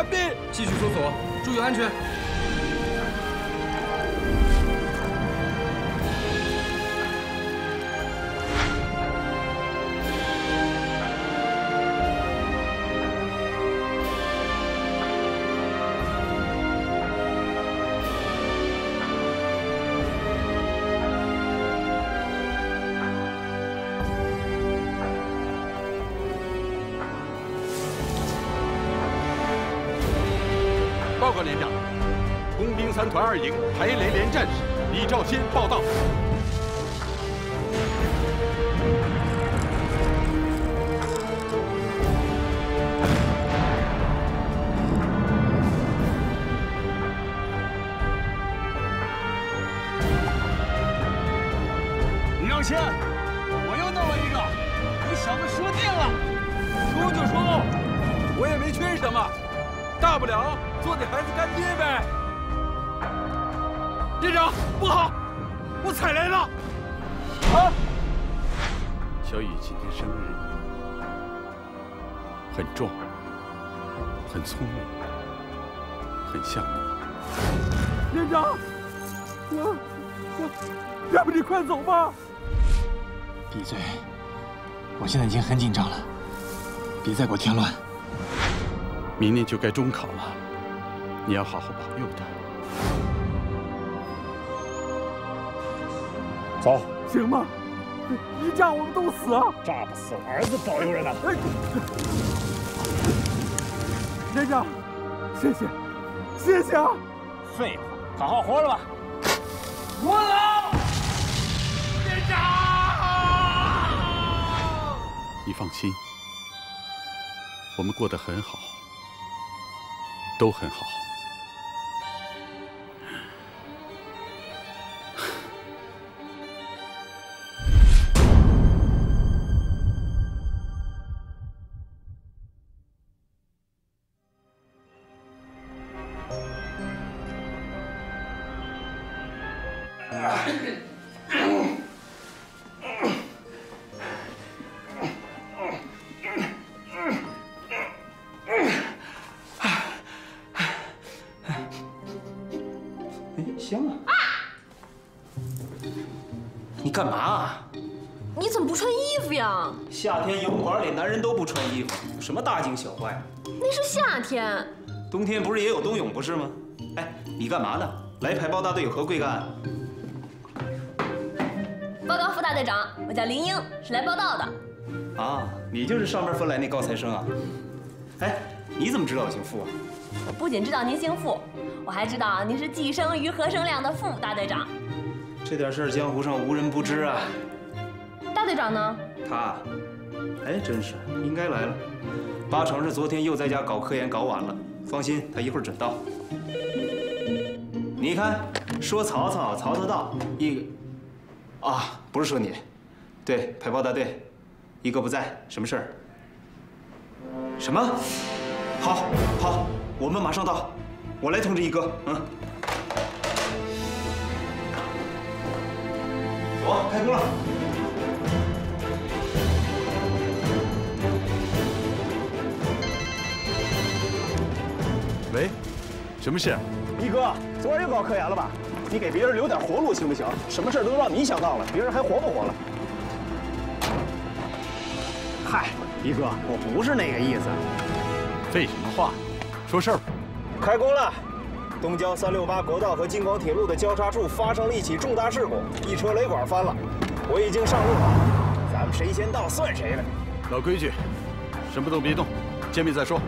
兵！ 继续搜索，注意安全。 报告连长，工兵3团2营排雷连战士李兆先报到。 李兆先，我又弄了一个，你小子说定了。 说就说，我也没缺什么。 大不了做你孩子干爹呗。 连长，不好，我踩雷了。 啊！小雨今天生日，很壮，很聪明，很像你。 连长，要不你快走吧。 闭嘴！我现在已经很紧张了，别再给我添乱。 明年就该中考了，你要好好保佑他。 走，行吗？一炸我们都死啊！ 炸不死儿子保佑着呢。 连长，谢谢，谢谢啊！ 废话，好好活着吧。 我老连长， 你放心，我们过得很好。 都很好。 香啊！你干嘛啊？ 你怎么不穿衣服呀？ 夏天游泳馆里男人都不穿衣服，有什么大惊小怪？ 那是夏天， 冬天不是也有冬泳不是吗？哎，你干嘛呢？来排报大队有何贵干？ 报告副大队长，我叫林英，是来报道的。 啊，你就是上边分来那高材生啊？哎，你怎么知道我姓傅啊？ 我不仅知道您姓傅，我还知道您是既生瑜何生亮的副大队长。 这点事儿江湖上无人不知啊。 大队长呢？ 他，哎，真是应该来了。八成是昨天又在家搞科研搞晚了。放心，他一会儿准到。你看，说曹操，曹操到，啊，不是说你，对，排报大队，一哥不在，什么事儿？什么？好，好，我们马上到，我来通知一哥。嗯。走，开工了。 喂，什么事？ 一哥，昨儿又搞科研了吧？你给别人留点活路行不行？什么事都让你想到了，别人还活不活了？嗨，一哥，我不是那个意思。 废什么话？说事儿吧。 开工了，东郊368国道和京广铁路的交叉处发生了一起重大事故，一车雷管翻了。我已经上路了，咱们谁先到算谁的。 老规矩，什么都别动，见面再说。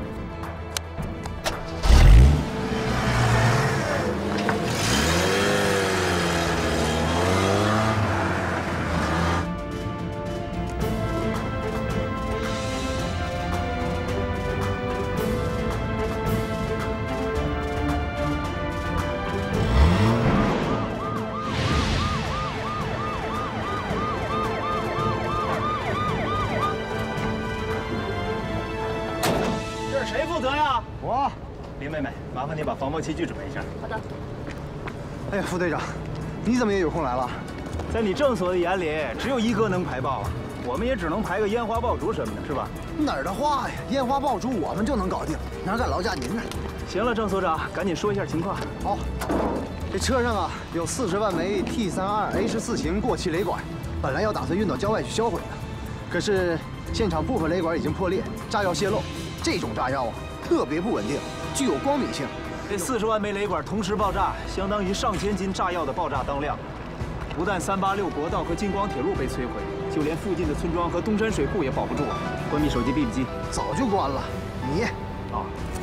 谁负责呀？我，林妹妹，麻烦你把防爆器具准备一下。 好的。 哎呀，副队长，你怎么也有空来了？ 在你正所的眼里，只有一哥能排爆啊，我们也只能排个烟花爆竹什么的，是吧？ 哪儿的话呀，烟花爆竹我们就能搞定，哪敢劳驾您呢？ 行了，郑所长，赶紧说一下情况。 好，这车上啊有40万枚 T32H4型过期雷管，本来要打算运到郊外去销毁的，可是现场部分雷管已经破裂，炸药泄漏。这种炸药啊特别不稳定，具有光敏性。 这40万枚雷管同时爆炸，相当于上千斤炸药的爆炸当量。不但386国道和京广铁路被摧毁，就连附近的村庄和东山水库也保不住啊！关闭手机 BB 机， 早就关了。你啊。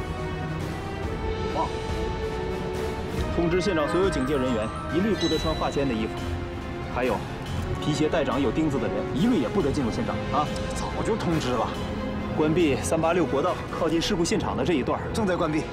哦。通知现场所有警戒人员，一律不得穿化纤的衣服。还有，皮鞋带掌有钉子的人，一律也不得进入现场啊！ 早就通知了。 关闭386国道靠近事故现场的这一段， 正在关闭。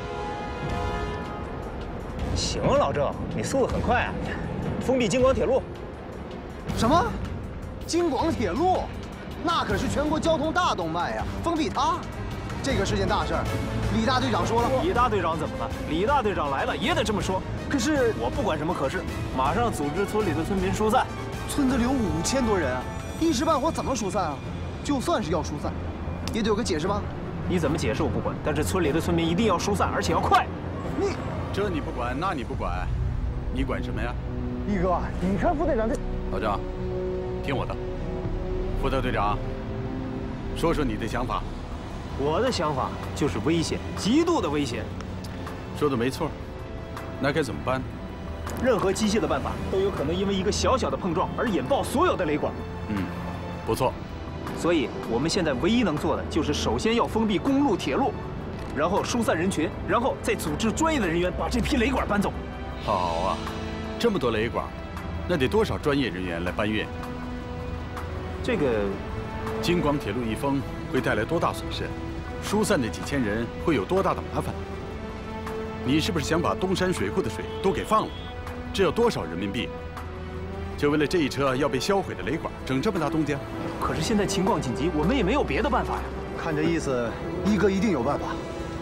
行，老郑，你速度很快啊！封闭京广铁路。 什么？京广铁路？那可是全国交通大动脉呀！封闭它，这个是件大事儿。李大队长说了。 李大队长怎么了？李大队长来了也得这么说。可是我不管什么可是，马上组织村里的村民疏散。 村子里有5000多人啊，一时半会儿怎么疏散啊？就算是要疏散，也得有个解释吧？ 你怎么解释我不管，但是村里的村民一定要疏散，而且要快。 这你不管，那你不管，你管什么呀？ 一哥，你看副队长这…… 老郑，听我的，副大队长，说说你的想法。 我的想法就是危险，极度的危险。 说的没错，那该怎么办？ 任何机械的办法都有可能因为一个小小的碰撞而引爆所有的雷管。 不错。 所以我们现在唯一能做的就是首先要封闭公路、铁路，然后疏散人群，然后再组织专业的人员把这批雷管搬走。 好啊，这么多雷管，那得多少专业人员来搬运？ 这个， 京广铁路一封会带来多大损失？疏散那几千人会有多大的麻烦？你是不是想把东山水库的水都给放了？这要多少人民币？就为了这一车要被销毁的雷管，整这么大动静？ 可是现在情况紧急，我们也没有别的办法呀。 看这意思，一哥一定有办法。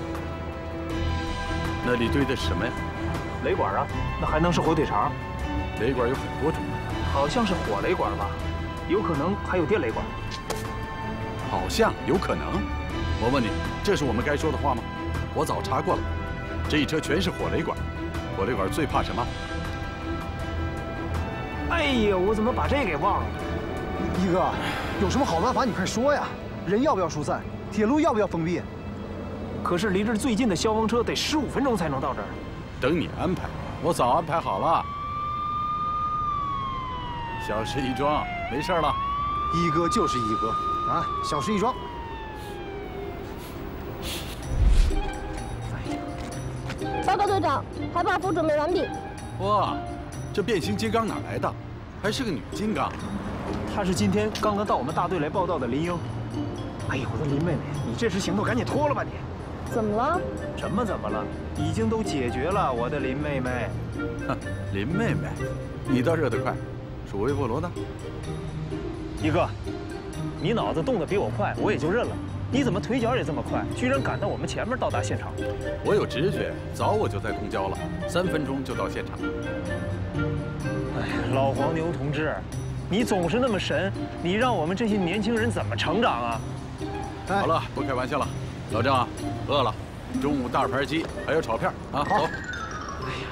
那里堆的是什么呀？ 雷管啊，那还能是火腿肠？ 雷管有很多种， 好像是火雷管吧，有可能还有电雷管。 好像有可能。我问你，这是我们该说的话吗？我早查过了，这一车全是火雷管。火雷管最怕什么？ 哎呀，我怎么把这给忘了？ 一哥，有什么好办法你快说呀！人要不要疏散？铁路要不要封闭？ 可是离这儿最近的消防车得15分钟才能到这儿。 等你安排，我早安排好了。小事一桩，没事了。 一哥就是一哥啊，小事一桩。 报告队长，海保服准备完毕。 哇，这变形金刚哪来的？还是个女金刚。 她是今天刚刚到我们大队来报道的林英。哎呦，我的林妹妹，你这时行动赶紧脱了吧你！ 怎么了？ 怎么了？已经都解决了，我的林妹妹。 哼，林妹妹，你倒热得快。属微波炉呢？ 一哥，你脑子动得比我快，我也就认了。你怎么腿脚也这么快，居然赶到我们前面到达现场？ 我有直觉，早我就在东郊了，3分钟就到现场。 哎，老黄牛同志，你总是那么神，你让我们这些年轻人怎么成长啊？ 好了，不开玩笑了。老郑啊，饿了，中午大盘鸡还有炒片啊，走。 哎呀。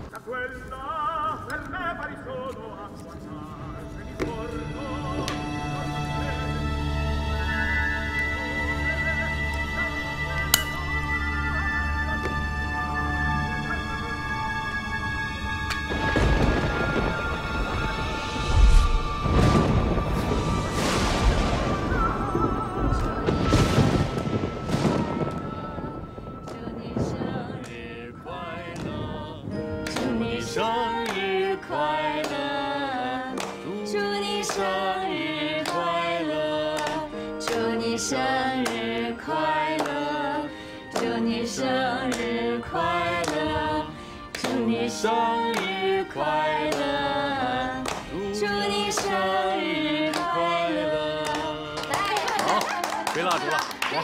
吹蜡烛了，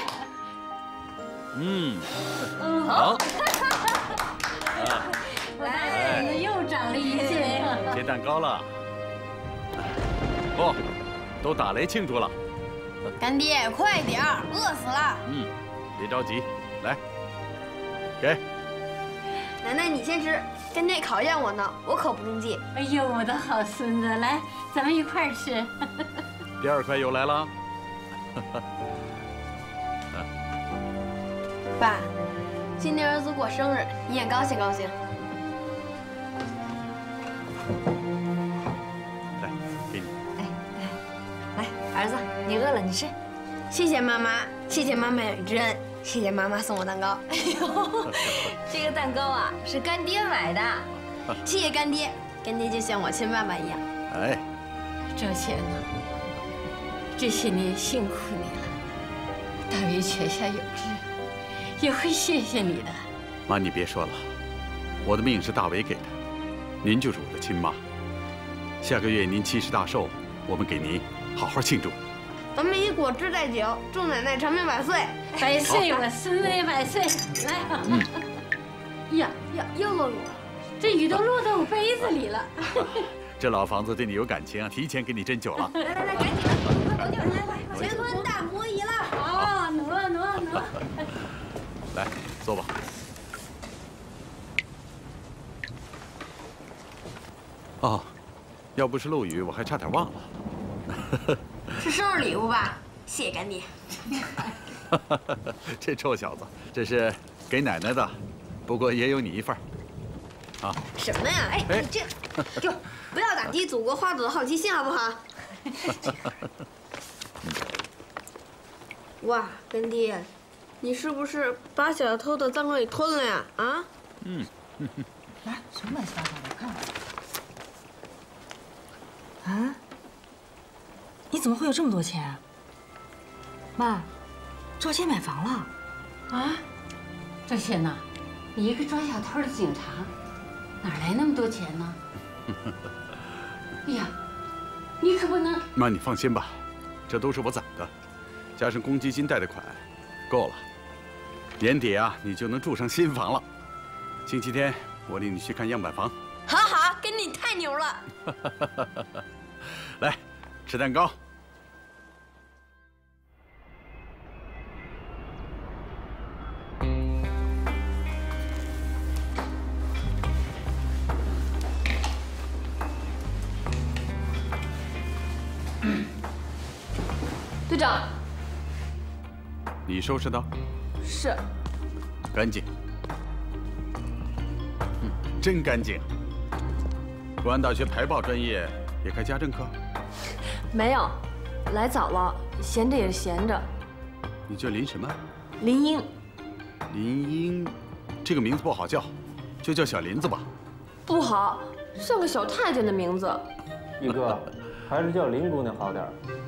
来，好， 来，那又长了一岁。 切蛋糕了，哦，都打雷庆祝了。 干爹，快点儿，饿死了。 别着急，来，给。 奶奶你先吃，干爹考验我呢，我可不中计。 哎呦，我的好孙子，来，咱们一块儿吃。 第2块又来了。 爸，今天儿子过生日，你也高兴高兴。 来，给你。 来，儿子，你饿了你吃。谢谢妈妈，谢谢妈妈养育之恩，谢谢妈妈送我蛋糕。哎呦， 这个蛋糕啊是干爹买的。 谢谢干爹，干爹就像我亲爸爸一样。 哎， 周贤呐，这些年辛苦你了，大为泉下有知，也会谢谢你的。 妈，你别说了，我的命是大为给的，您就是我的亲妈。下个月您70大寿，我们给您好好庆祝。 咱们以果汁代酒，祝奶奶长命百岁。 百岁，我孙子也百岁。来，呀， 又落雨了， 这雨都落到我杯子里了。 这老房子对你有感情啊，提前给你斟酒了。 来，赶紧的，快乾坤大挪移了。 好，挪。 来，坐吧。哦，要不是漏雨，我还差点忘了。 是生日礼物吧？谢谢干爹。 这臭小子，这是给奶奶的，不过也有你一份啊。 什么呀？哎，你这给我不要打击祖国花朵的好奇心，好不好？哇，干爹，你是不是把小偷的赃款给吞了呀？啊？ 来，什么乱七八糟的，我看看。啊？你怎么会有这么多钱啊？妈，赵谦买房了。啊？赵谦呐，你一个抓小偷的警察，哪来那么多钱呢？哎呀，你可不能…… 妈，你放心吧，这都是我攒的，加上公积金贷的款，够了。年底啊，你就能住上新房了。星期天我领你去看样板房。 好，跟你太牛了。 来，吃蛋糕。 队长， 你收拾的？ 是。 干净。真干净。公安大学排报专业也开家政课？ 没有，来早了，闲着也是闲着。 你叫林什么？ 林英。 林英，这个名字不好叫，就叫小林子吧。 不好，像个小太监的名字。 宇哥，还是叫林姑娘好点。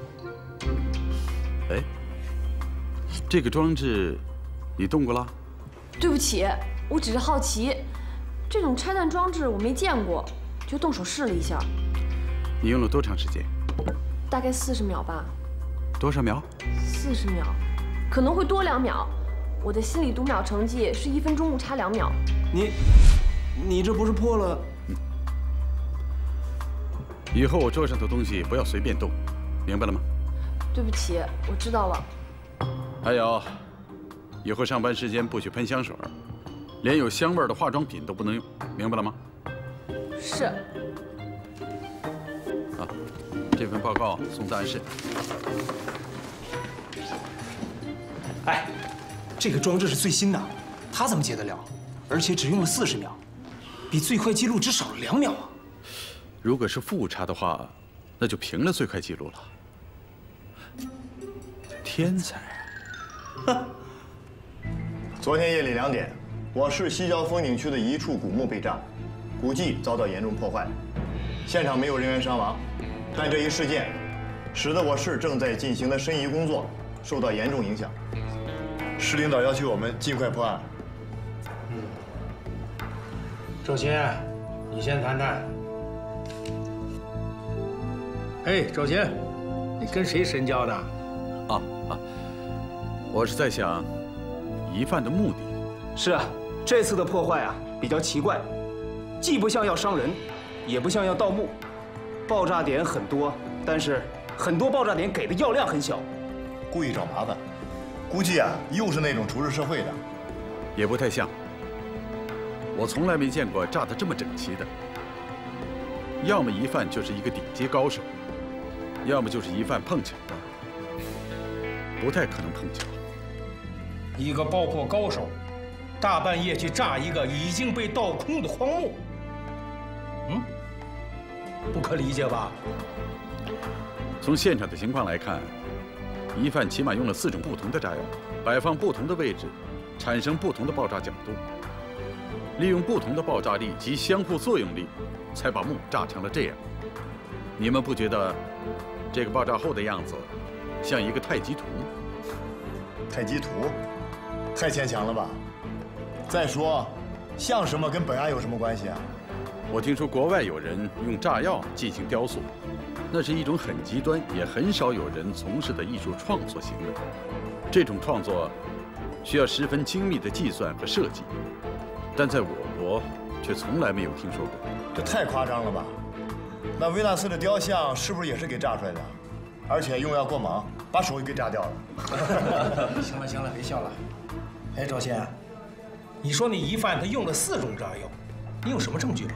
哎，这个装置你动过了？ 对不起，我只是好奇，这种拆弹装置我没见过，就动手试了一下。 你用了多长时间？ 大概40秒吧。 多少秒 ？40秒，可能会多2秒。我的心理读秒成绩是1分钟误差2秒。 你这不是破了？ 以后我桌上的东西不要随便动，明白了吗？ 对不起，我知道了。 还有，以后上班时间不许喷香水，连有香味的化妆品都不能用，明白了吗？ 是。 啊，这份报告送档案室。 哎，这个装置是最新的，他怎么解得了？而且只用了40秒，比最快记录只少了2秒啊！ 如果是负误差的话，那就平了最快记录了。天才！ 昨天夜里2点，我市西郊风景区的一处古墓被炸，古迹遭到严重破坏，现场没有人员伤亡，但这一事件使得我市正在进行的申遗工作受到严重影响。市领导要求我们尽快破案。 周谦，你先谈谈。哎，周谦，你跟谁深交的？ 我是在想疑犯的目的。 是啊，这次的破坏啊比较奇怪，既不像要伤人，也不像要盗墓，爆炸点很多，但是很多爆炸点给的药量很小， 故意找麻烦，估计啊又是那种出日社会的， 也不太像。 我从来没见过炸得这么整齐的。要么疑犯就是一个顶级高手，要么就是疑犯碰巧了，不太可能碰巧。 一个爆破高手，大半夜去炸一个已经被盗空的荒墓，不可理解吧？ 从现场的情况来看，疑犯起码用了4种不同的炸药，摆放不同的位置，产生不同的爆炸角度，利用不同的爆炸力及相互作用力，才把墓炸成了这样。你们不觉得这个爆炸后的样子像一个太极图？ 太极图，太牵强了吧？再说，像什么跟本案有什么关系啊？ 我听说国外有人用炸药进行雕塑，那是一种很极端也很少有人从事的艺术创作行为。这种创作需要十分精密的计算和设计，但在我国却从来没有听说过。 这太夸张了吧？那维纳斯的雕像是不是也是给炸出来的？而且用药过猛，把手给炸掉了。 行了行了，别笑了。哎，赵先，你说那疑犯他用了4种炸药，你有什么证据吗？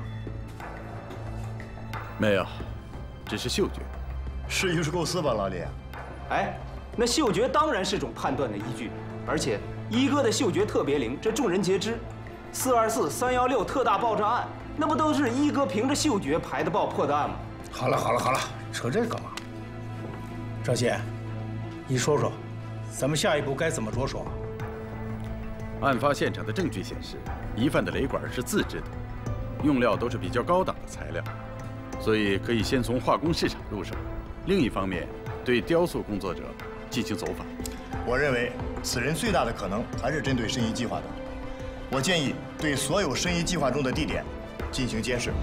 没有，只是嗅觉。 是艺术构思吧，老李？ 哎，那嗅觉当然是种判断的依据，而且一哥的嗅觉特别灵，这众人皆知。424、316特大爆炸案，那不都是一哥凭着嗅觉排的爆破的案吗？ 好了好了好了，扯这干嘛？赵先，你说说，咱们下一步该怎么着手？ 案发现场的证据显示，疑犯的雷管是自制的，用料都是比较高档的材料，所以可以先从化工市场入手。另一方面，对雕塑工作者进行走访。 我认为此人最大的可能还是针对申遗计划的。我建议对所有申遗计划中的地点进行监视。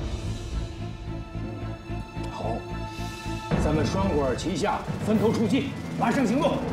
好，咱们双管齐下，分头出击，马上行动。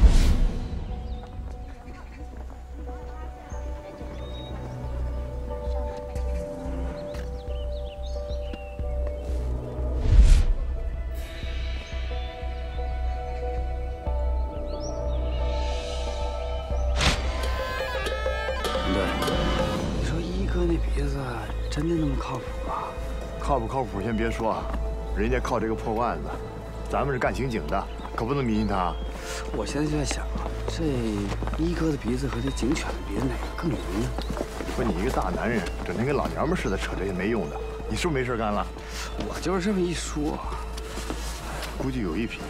真的那么靠谱吗？ 靠不靠谱先别说啊，人家靠这个破案子，咱们是干刑警的，可不能迷信他。 我现在就在想啊，这一哥的鼻子和这警犬的鼻子哪个更灵呢？ 说你一个大男人，整天跟老娘们似的扯这些没用的，你是不是没事干了？ 我就是这么一说， 估计有一匹。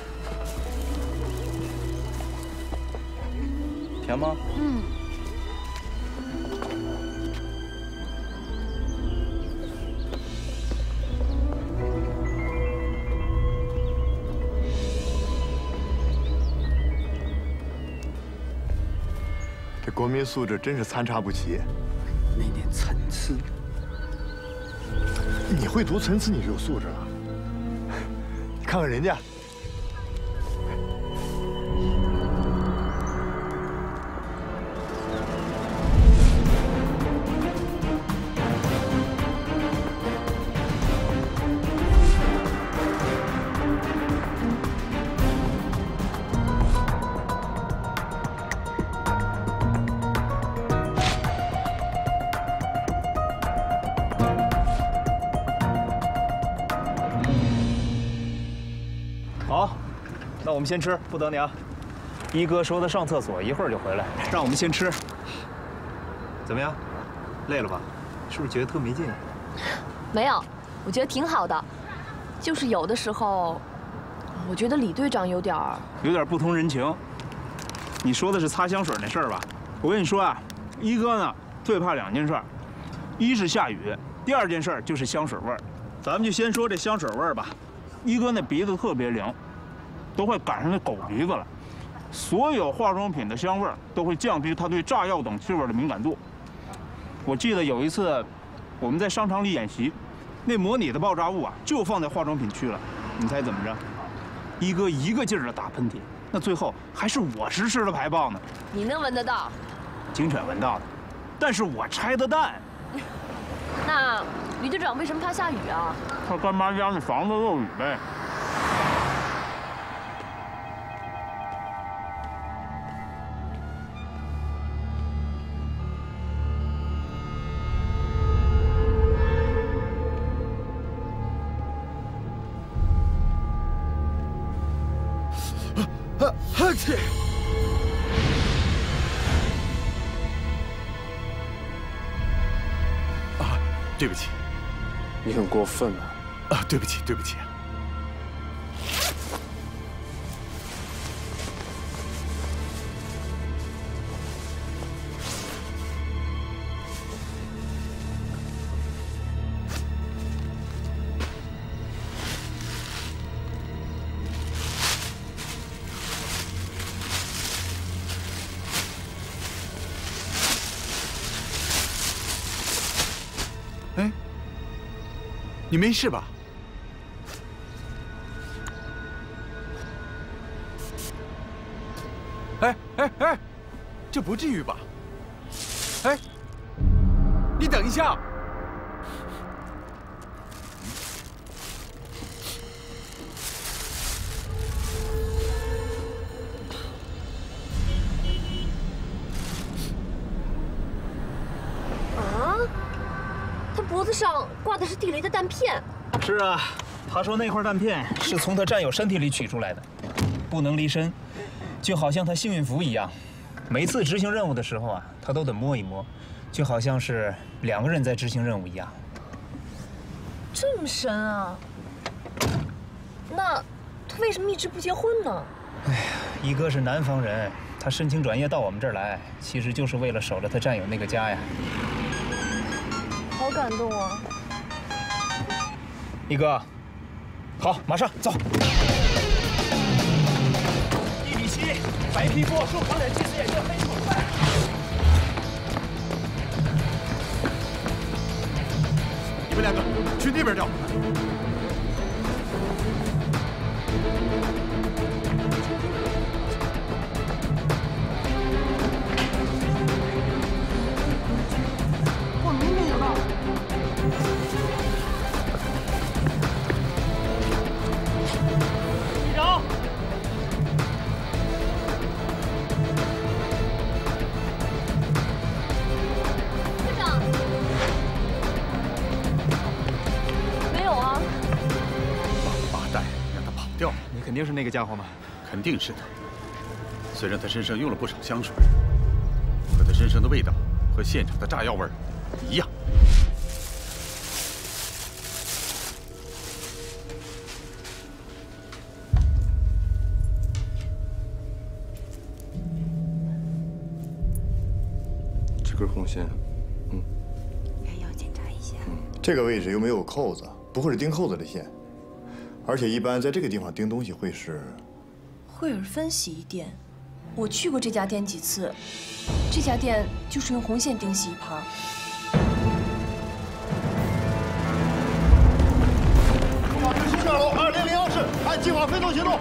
甜吗？ 这国民素质真是参差不齐， 那点参差。 你会读参差，你就有素质了。你看看人家。 好，那我们先吃，不等你啊。一哥说他上厕所，一会儿就回来，让我们先吃。怎么样？累了吧？是不是觉得特没劲？ 没有，我觉得挺好的。就是有的时候，我觉得李队长有点不通人情。你说的是擦香水那事儿吧？我跟你说啊，一哥呢最怕2件事，一是下雨，第2件事就是香水味儿。咱们就先说这香水味儿吧。一哥那鼻子特别灵，都快赶上那狗鼻子了。所有化妆品的香味都会降低他对炸药等气味的敏感度。我记得有一次，我们在商场里演习，那模拟的爆炸物啊就放在化妆品区了。你猜怎么着？一哥一个劲儿的打喷嚏，那最后还是我实施了排爆呢。 你能闻得到？ 警犬闻到的，但是我拆的弹。 那李队长为什么怕下雨啊？ 他干妈家那房子漏雨呗。 切！ 啊，对不起， 你很过分啊！ 啊，对不起，对不起。 哎，你没事吧？哎，这不至于吧？哎，你等一下。 脖子上挂的是地雷的弹片。 是啊，他说那块弹片是从他战友身体里取出来的，不能离身，就好像他幸运符一样。每次执行任务的时候啊，他都得摸一摸，就好像是两个人在执行任务一样。 这么深啊？那他为什么一直不结婚呢？ 哎呀，一哥是南方人，他申请转业到我们这儿来，其实就是为了守着他战友那个家呀。 好感动啊！ 一哥，好，马上走。1比7，白皮肤，收长脸，近视眼镜，黑手带。 你们两个去那边找。 我明明有道。 队长， 队长，没有啊。 王八蛋，让他跑掉了。 你肯定是那个家伙吗？ 肯定是他。虽然他身上用了不少香水，可他身上的味道和现场的炸药味儿一样。 这根红线， 要检查一下。 这个位置又没有扣子，不会是钉扣子的线，而且一般在这个地方钉东西会是惠尔芬洗衣店，我去过这家店几次，这家店就是用红线钉洗衣盘。 往执行下楼2001室，按计划飞动行动。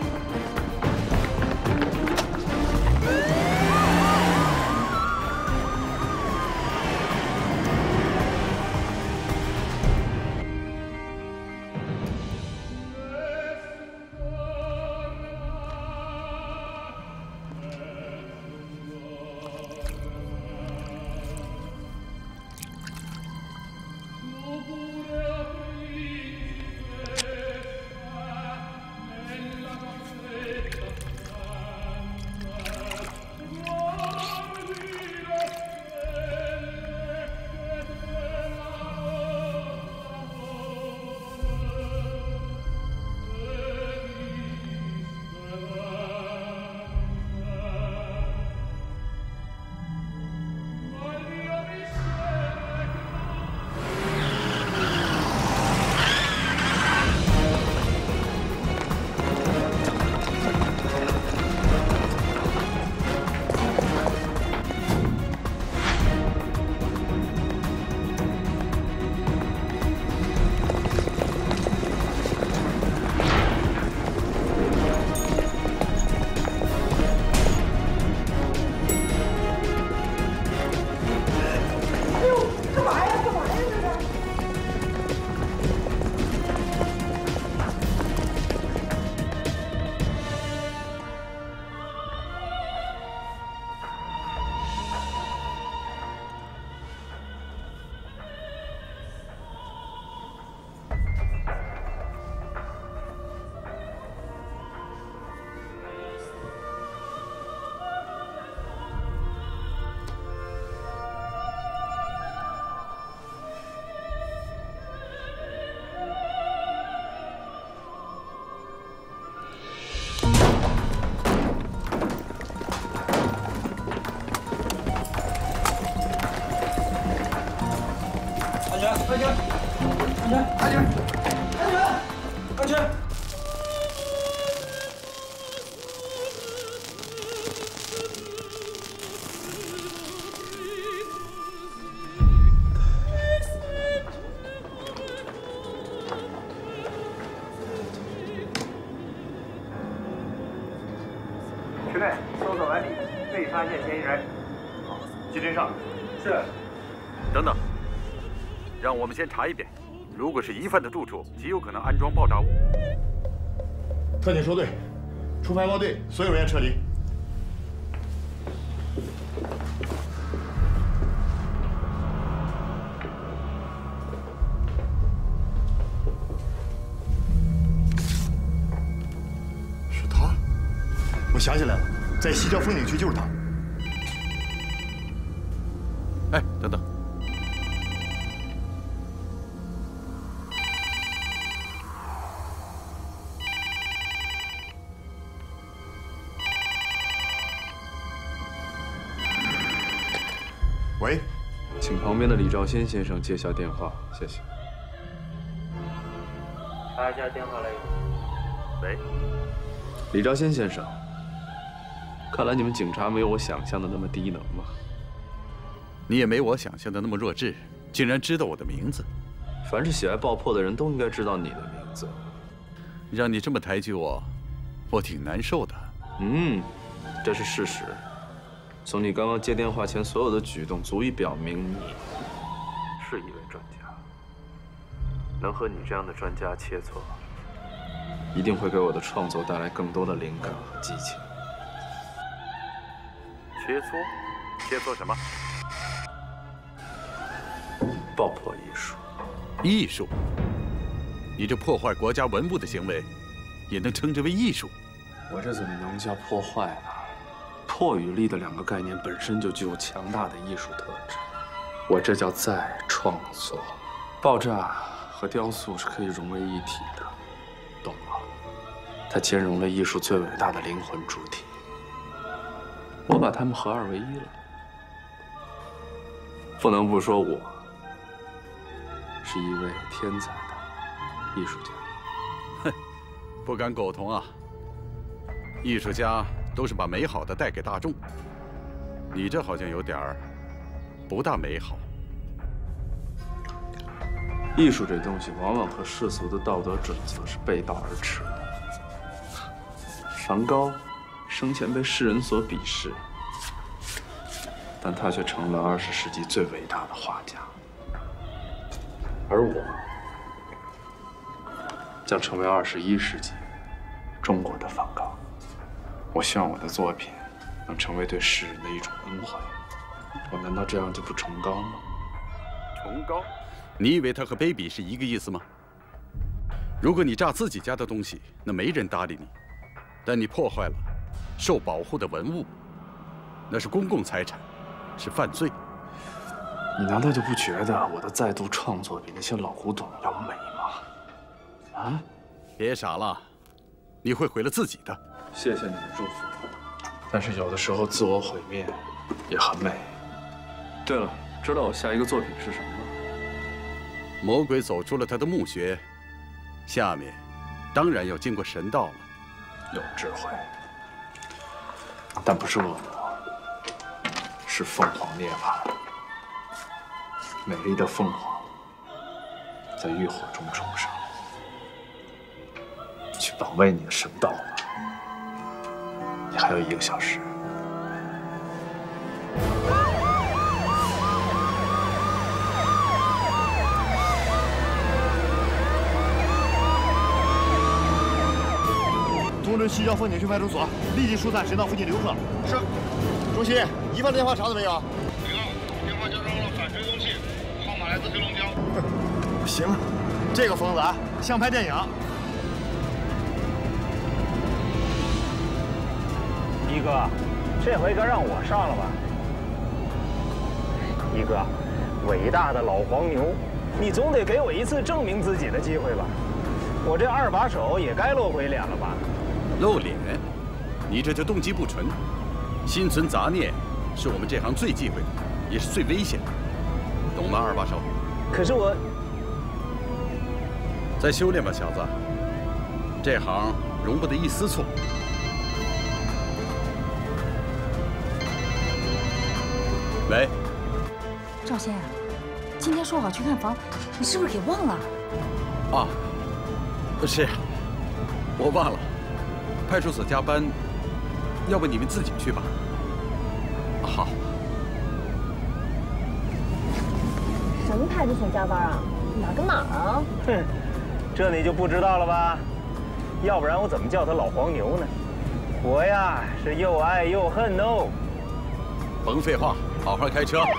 安全。 区内搜索完毕，未发现嫌疑人。好，继续上。是。 等等，让我们先查一遍。如果是疑犯的住处，极有可能安装爆炸物。 特警收队，出排爆队，所有人员撤离。是他，我想起来了，在西郊风景区就是他。 哎，等等。 喂， 请旁边的李兆先先生接下电话，谢谢。 查一下电话来源。 喂， 李兆先先生，看来你们警察没有我想象的那么低能嘛。 你也没我想象的那么弱智，竟然知道我的名字。 凡是喜爱爆破的人都应该知道你的名字。 让你这么抬举我，我挺难受的。 这是事实。 从你刚刚接电话前所有的举动，足以表明你是一位专家。能和你这样的专家切磋，一定会给我的创作带来更多的灵感和激情。 切磋？切磋什么？ 爆破艺术。 艺术？你这破坏国家文物的行为，也能称之为艺术？ 我这怎么能叫破坏呢？ 破与立的两个概念本身就具有强大的艺术特质，我这叫再创作。爆炸和雕塑是可以融为一体的，懂吗？它兼容了艺术最伟大的灵魂主体，我把它们合二为一了。不能不说我是一位天才的艺术家。 哼，不敢苟同啊！艺术家。 都是把美好的带给大众，你这好像有点儿不大美好。 艺术这东西往往和世俗的道德准则是背道而驰的。梵高生前被世人所鄙视，但他却成了20世纪最伟大的画家，而我将成为21世纪中国的梵高。 我希望我的作品能成为对世人的一种恩惠。我难道这样就不崇高吗？ 崇高？你以为它和卑鄙是一个意思吗？如果你炸自己家的东西，那没人搭理你；但你破坏了受保护的文物，那是公共财产，是犯罪。 你难道就不觉得我的再度创作比那些老古董要美吗？啊！ 别傻了，你会毁了自己的。 谢谢你的祝福，但是有的时候自我毁灭也很美。对了，知道我下一个作品是什么吗？ 魔鬼走出了他的墓穴，下面当然要经过神道了。 有智慧，但不是恶魔，是凤凰涅槃。美丽的凤凰在浴火中重生，去保卫你的神道吧。 你还有1个小时。 通知西郊风景区派出所，立即疏散神道附近游客。是。中心，疑犯的电话查到没有？ 没了，电话交装了反追踪器，号码来自黑龙江。 不行，这个疯子啊，像拍电影。 一哥，这回该让我上了吧？一哥，伟大的老黄牛，你总得给我一次证明自己的机会吧？我这2把手也该露回脸了吧？ 露脸？你这就动机不纯，心存杂念，是我们这行最忌讳的，也是最危险的，懂吗，2把手？ 可是我…… 再修炼吧，小子， 这行容不得一丝错。喂， 赵先，今天说好去看房，你是不是给忘了？ 啊，是，我忘了。派出所加班，要不你们自己去吧。好。 什么派出所加班啊？哪跟哪儿啊？ 哼，这你就不知道了吧？要不然我怎么叫他老黄牛呢？我呀是又爱又恨哦。 甭废话，好好开车。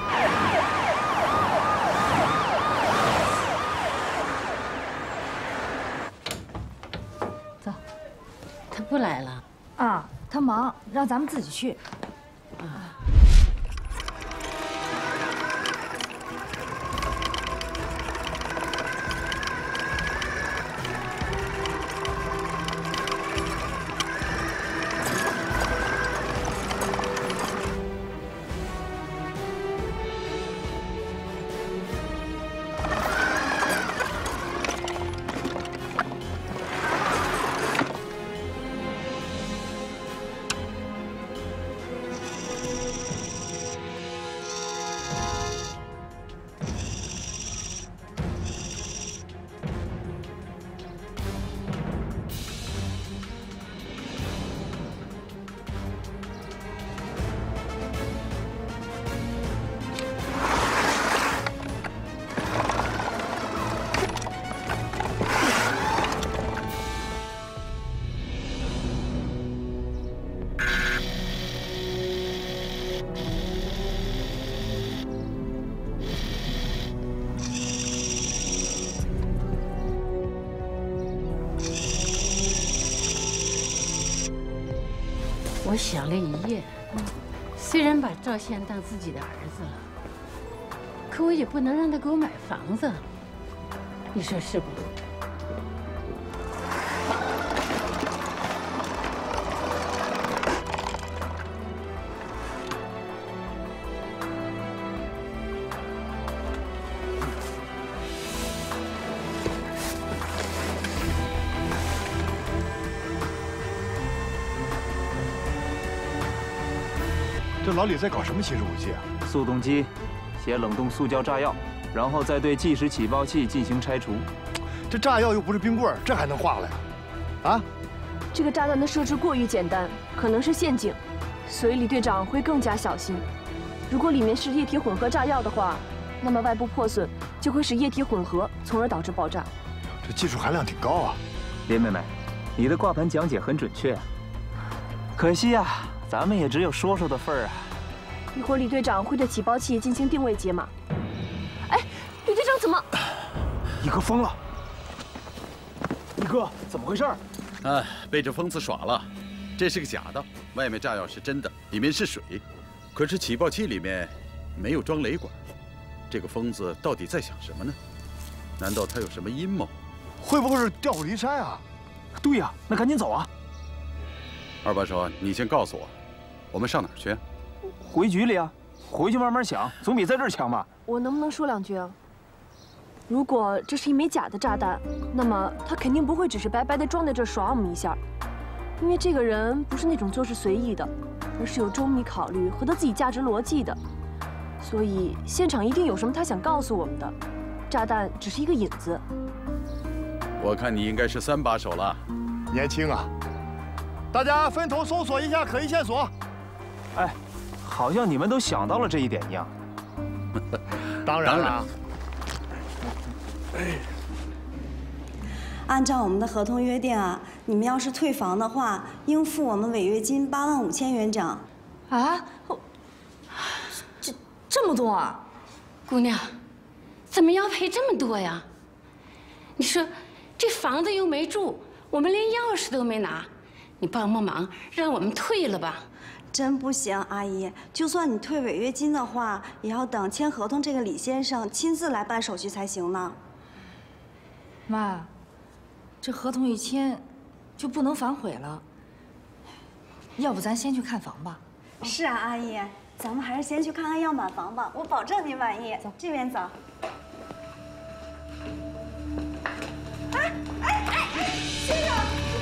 走，他不来了啊？他忙，让咱们自己去。啊。 我想了一夜，虽然把赵宪当自己的儿子了，可我也不能让他给我买房子，你说是不？ 这老李在搞什么新式武器啊？ 速冻机，写冷冻塑胶炸药，然后再对计时起爆器进行拆除。 这炸药又不是冰棍，这还能化了呀？啊？ 这个炸弹的设置过于简单，可能是陷阱，所以李队长会更加小心。如果里面是液体混合炸药的话，那么外部破损就会使液体混合，从而导致爆炸。 这技术含量挺高啊！ 林妹妹，你的挂盘讲解很准确啊。可惜呀，咱们也只有说说的份儿啊。 一会儿李队长会对起爆器进行定位解码。哎，李队长怎么？ 一哥疯了！一哥，怎么回事？ 哎，被这疯子耍了。这是个假的，外面炸药是真的，里面是水。可是起爆器里面没有装雷管。这个疯子到底在想什么呢？难道他有什么阴谋？ 会不会是调虎离山啊？ 对呀，那赶紧走啊！ 二把手，你先告诉我，我们上哪儿去？ 回局里啊，回去慢慢想，总比在这儿强吧？ 我能不能说两句啊？如果这是一枚假的炸弹，那么他肯定不会只是白白的装在这儿耍我们一下，因为这个人不是那种做事随意的，而是有周密考虑和他自己价值逻辑的。所以现场一定有什么他想告诉我们的，炸弹只是一个引子。 我看你应该是3把手了， 年轻啊！大家分头搜索一下可疑线索。 哎，好像你们都想到了这一点一样。 当然了。 按照我们的合同约定啊，你们要是退房的话，应付我们违约金85000元整。 啊？这么多啊？姑娘，怎么要赔这么多呀？你说这房子又没住，我们连钥匙都没拿，你帮帮忙，让我们退了吧。 真不行，阿姨，就算你退违约金的话，也要等签合同这个李先生亲自来办手续才行呢。 妈，这合同一签，就不能反悔了。要不咱先去看房吧？ 是啊，阿姨，咱们还是先去看看样板房吧，我保证您满意。走，这边走。哎，先生，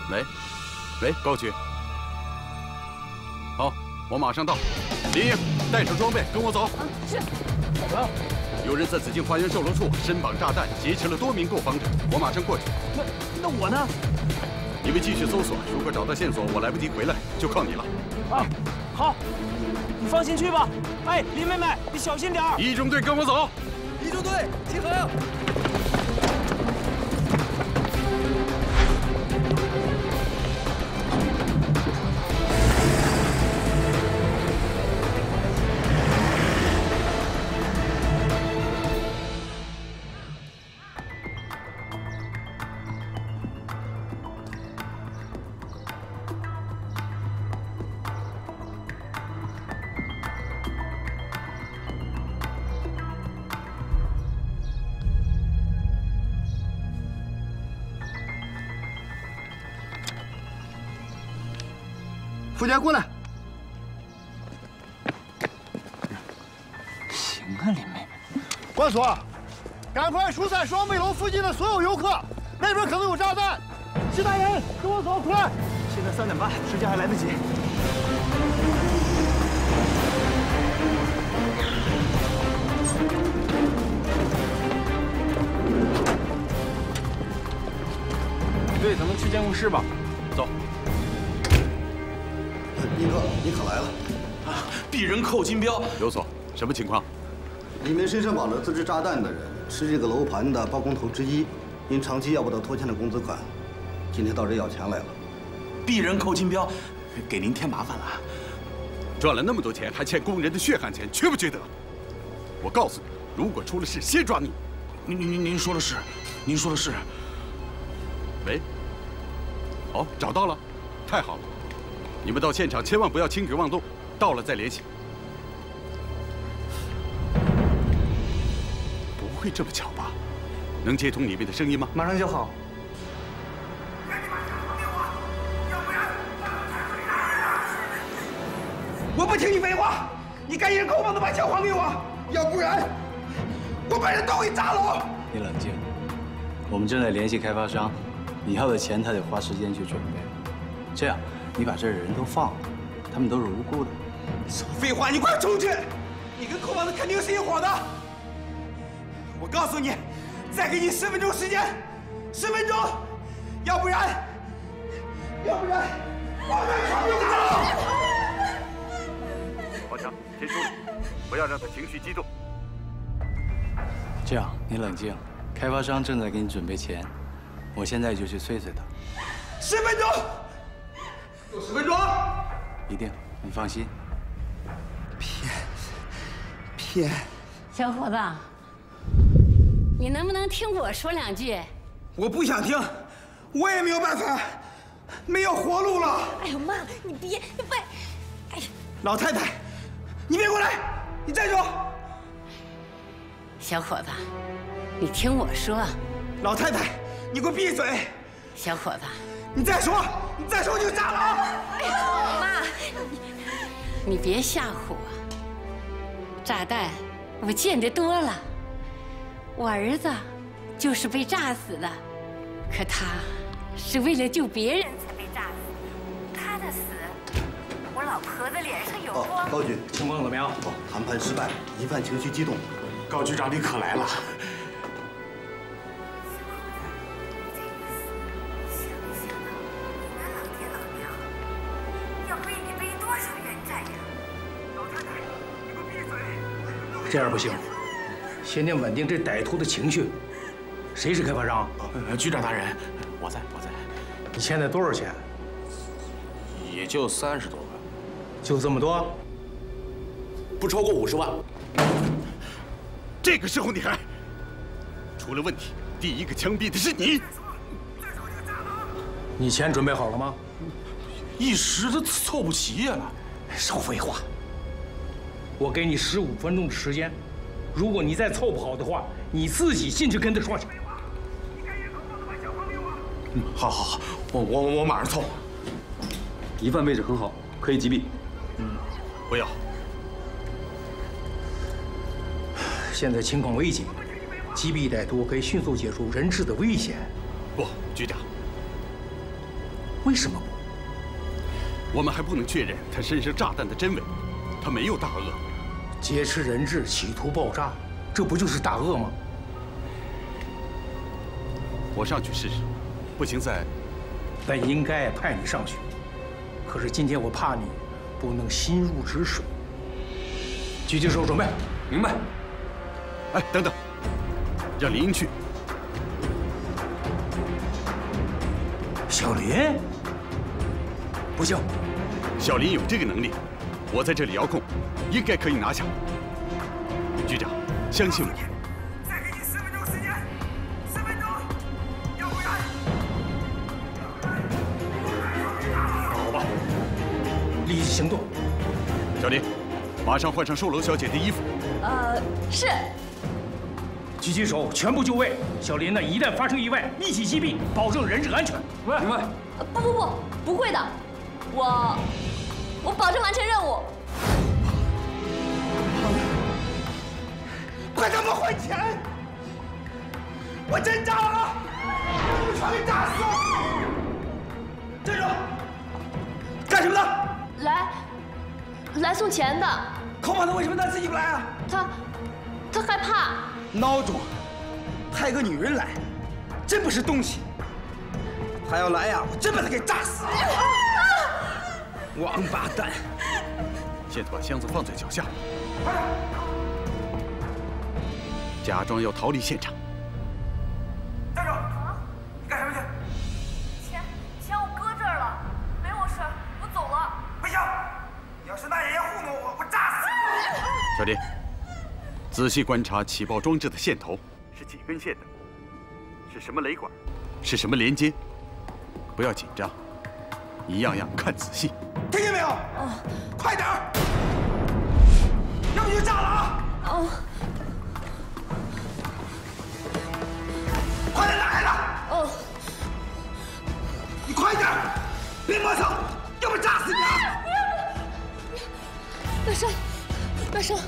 喂，高局。好，我马上到。林英，带上装备，跟我走。 是。 有人在紫荆花园售楼处身绑炸弹，劫持了多名购房者。我马上过去。 那我呢？ 你们继续搜索，如果找到线索，我来不及回来，就靠你了。 啊，好，你放心去吧。哎，林妹妹，你小心点儿。 一中队跟我走。 一中队集合。 付杰，过来。 行啊，林妹妹。 关锁，赶快疏散双倍楼附近的所有游客，那边可能有炸弹。石大人，跟我走，快！ 现在3点半，时间还来得及。 对，咱们去监控室吧。走。 英哥，你可来了！ 啊，鄙人寇金彪。有所，什么情况？ 里面身上绑着自制炸弹的人是这个楼盘的包工头之一，因长期要不到拖欠的工资款，今天到这要钱来了。 鄙人寇金彪，给您添麻烦了。赚了那么多钱，还欠工人的血汗钱，缺不缺德？我告诉你，如果出了事，先抓你。您说的是，您说的是。喂，哦，找到了，太好了。你们到现场千万不要轻举妄动，到了再联系。不会这么巧吧？能接通里面的声音吗？ 马上就好。 我不听你废话，你赶紧扣棒的把枪还给我，要不然我把人都给炸了。 你冷静，我们正在联系开发商，你要的钱他得花时间去准备。这样。你把这人都放了，他们都是无辜的。 少废话，你快出去！你跟寇棒子肯定是一伙的。我告诉你，再给你10分钟时间，10分钟，要不然我们全部打了。王强，先处理，不要让他情绪激动。 这样，你冷静，开发商正在给你准备钱，我现在就去催催他。 10分钟。就10分钟， 一定，你放心。 骗！小伙子，你能不能听我说2句？ 我不想听，我也没有办法，没有活路了。 哎呦妈，你别，哎呀！ 老太太，你别过来，你站住！ 小伙子，你听我说。 老太太，你给我闭嘴！ 小伙子。 你再说我就炸了啊！ 哎呀，妈， 你别吓唬我。炸弹我见得多了，我儿子就是被炸死的，可他是为了救别人才被炸死。他的死，我老婆子脸上有光。 高局， 情况怎么样？ 谈判失败，疑犯情绪激动。 高局长，你可来了。 这样不行，先得稳定这歹徒的情绪。谁是开发商？ 局长大人，我在。 你欠他多少钱？ 也就30多万。 就这么多？ 不超过50万。这个时候你还出了问题，第一个枪毙的是你。 你钱准备好了吗？ 一时的凑不齐呀。 少废话。我给你15分钟的时间，如果你再凑不好的话，你自己进去跟他说去。 好，我马上凑。 疑犯位置很好，可以击毙。 不要。 现在情况危急，击毙歹徒可以迅速解除人质的危险。 不，局长， 为什么不？ 我们还不能确认他身上炸弹的真伪，他没有大恶。 劫持人质，企图爆炸，这不就是大恶吗？ 我上去试试，不行再。 本应该派你上去，可是今天我怕你不能心如止水。狙击手准备。 明白。 哎，等等，让林去。 小林？不行， 小林有这个能力，我在这里遥控，应该可以拿下。局长，相信我。 再给你10分钟时间，10分钟，要不然。 好吧，立即行动。 小林，马上换上售楼小姐的衣服。 是。 狙击手全部就位。小林呢，一旦发生意外，一起击毙，保证人质安全。 明白。 不会的，我保证完成任务。 快他妈还钱！我真炸了，把你们全给炸死！站住！干什么的？ 来送钱的。 扣把头为什么他自己不来啊？ 他害怕。 孬种，派个女人来，真不是东西。他要来呀，我真把他给炸死！王八蛋！ 现在把箱子放在脚下，假装要逃离现场。 站住！你干什么去？ 钱我搁这儿了，没我事，我走了。 不行，要是那也糊弄我，我炸死你！ 小林，仔细观察起爆装置的线头是几根线的，是什么雷管，是什么连接？不要紧张，一样样看仔细。 听见没有？快点儿，要不就炸了啊！快点拿开了！你快点儿，别磨蹭，要不炸死你啊！ 马上，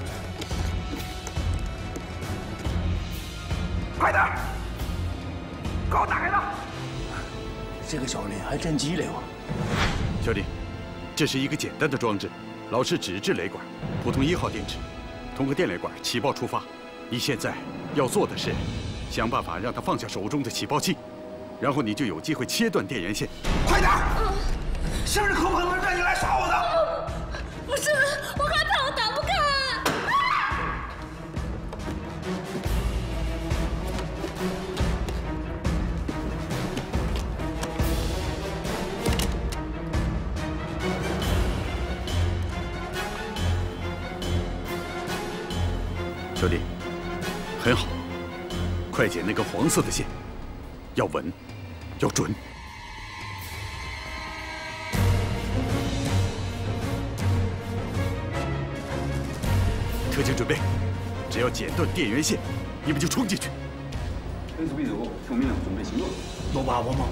快点儿，给我打开了！ 这个小林还真机灵啊！ 小林，这是一个简单的装置，老式纸质雷管，普通1号电池，通过电雷管起爆触发。你现在要做的是，想办法让他放下手中的起爆器，然后你就有机会切断电源线。 快点儿！是不是扣朋友让你来耍我的？ 不是，我害怕，我打不开。 小李，很好，快剪那根黄色的线，要稳，要准。特警准备，只要剪断电源线，你们就冲进去。 跟随走，听命令，准备行动。 有把握吗？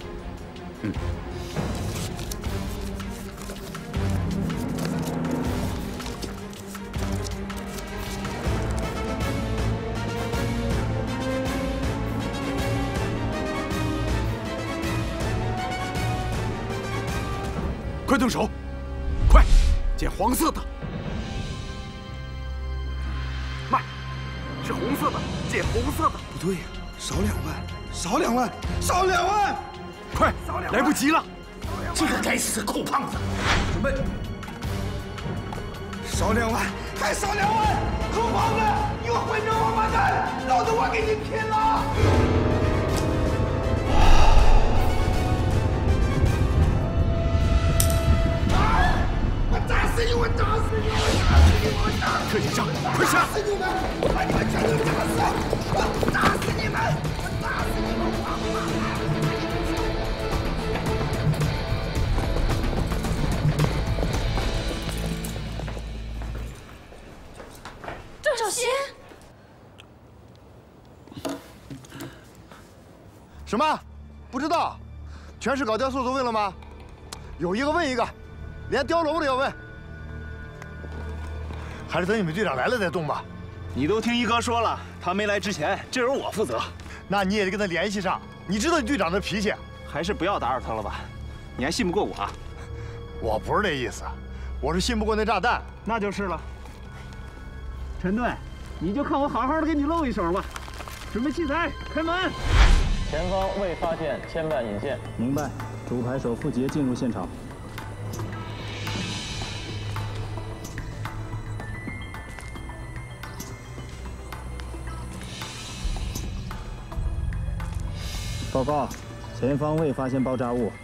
快动手！快，剪黄色的。慢，是红色的，剪红色的。 不对呀，少2万，少2万，少2万！ 快，来不及了！ 这个该死的寇胖子！ 准备，少2万，还少2万！寇胖子，你个混账王八蛋，老子我给你拼了！我炸死你！我炸死你！我炸死你！我炸死你！ 特警长，快杀！ 死你们！我把你们全都炸死！我炸死你们！我炸死你们！王八蛋！ 郑少熙， 什么？不知道？全市搞雕塑都问了吗？有一个问一个，连碉楼都要问。还是等你们队长来了再动吧。 你都听一哥说了，他没来之前，这人我负责。 那你也得跟他联系上。你知道你队长的脾气， 还是不要打扰他了吧。 你还信不过我啊？ 我不是这意思，我是信不过那炸弹。 那就是了。陈队，你就看我好好的给你露一手吧。准备器材，开门。 前方未发现牵绊引线。 明白。主牌手付杰进入现场。 报告，前方未发现爆炸物。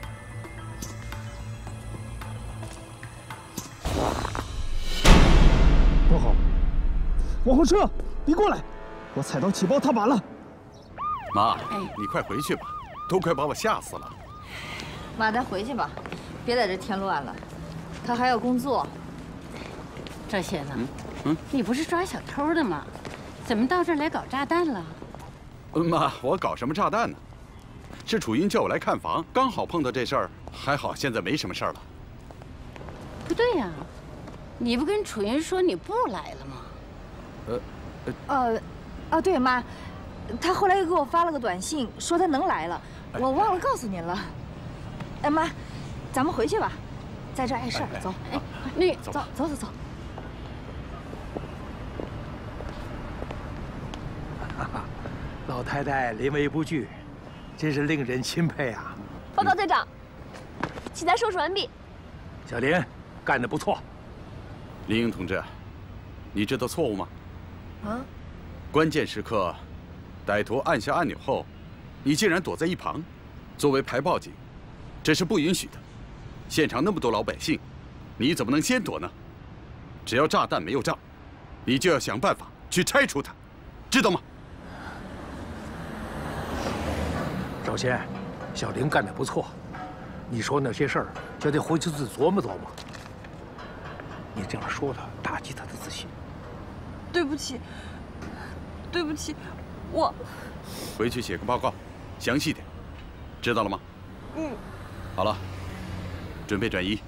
不好，往后撤！别过来，我踩到起爆踏板了。 妈，你快回去吧，都快把我吓死了。 妈，咱回去吧，别在这添乱了。他还要工作。 赵先生，你不是抓小偷的吗？怎么到这儿来搞炸弹了？ 妈，我搞什么炸弹呢？ 是楚英叫我来看房，刚好碰到这事儿，还好现在没什么事儿了。 不对呀，你不跟楚英说你不来了吗？对妈，他后来又给我发了个短信，说他能来了，我忘了告诉您了。哎妈，咱们回去吧，在这碍事儿。走，哎，那走。 老太太临危不惧。 真是令人钦佩啊！ 报告队长，器材收拾完毕。 小林，干得不错。 林英同志，你知道错误吗？ 啊？ 关键时刻，歹徒按下按钮后，你竟然躲在一旁，作为排报警，这是不允许的。现场那么多老百姓，你怎么能先躲呢？只要炸弹没有炸，你就要想办法去拆除它，知道吗？ 赵先，小林干得不错，你说那些事儿就得回去自己琢磨琢磨。你这样说他，打击他的自信。 对不起，对不起，我回去写个报告，详细点，知道了吗？ 嗯。 好了，准备转移。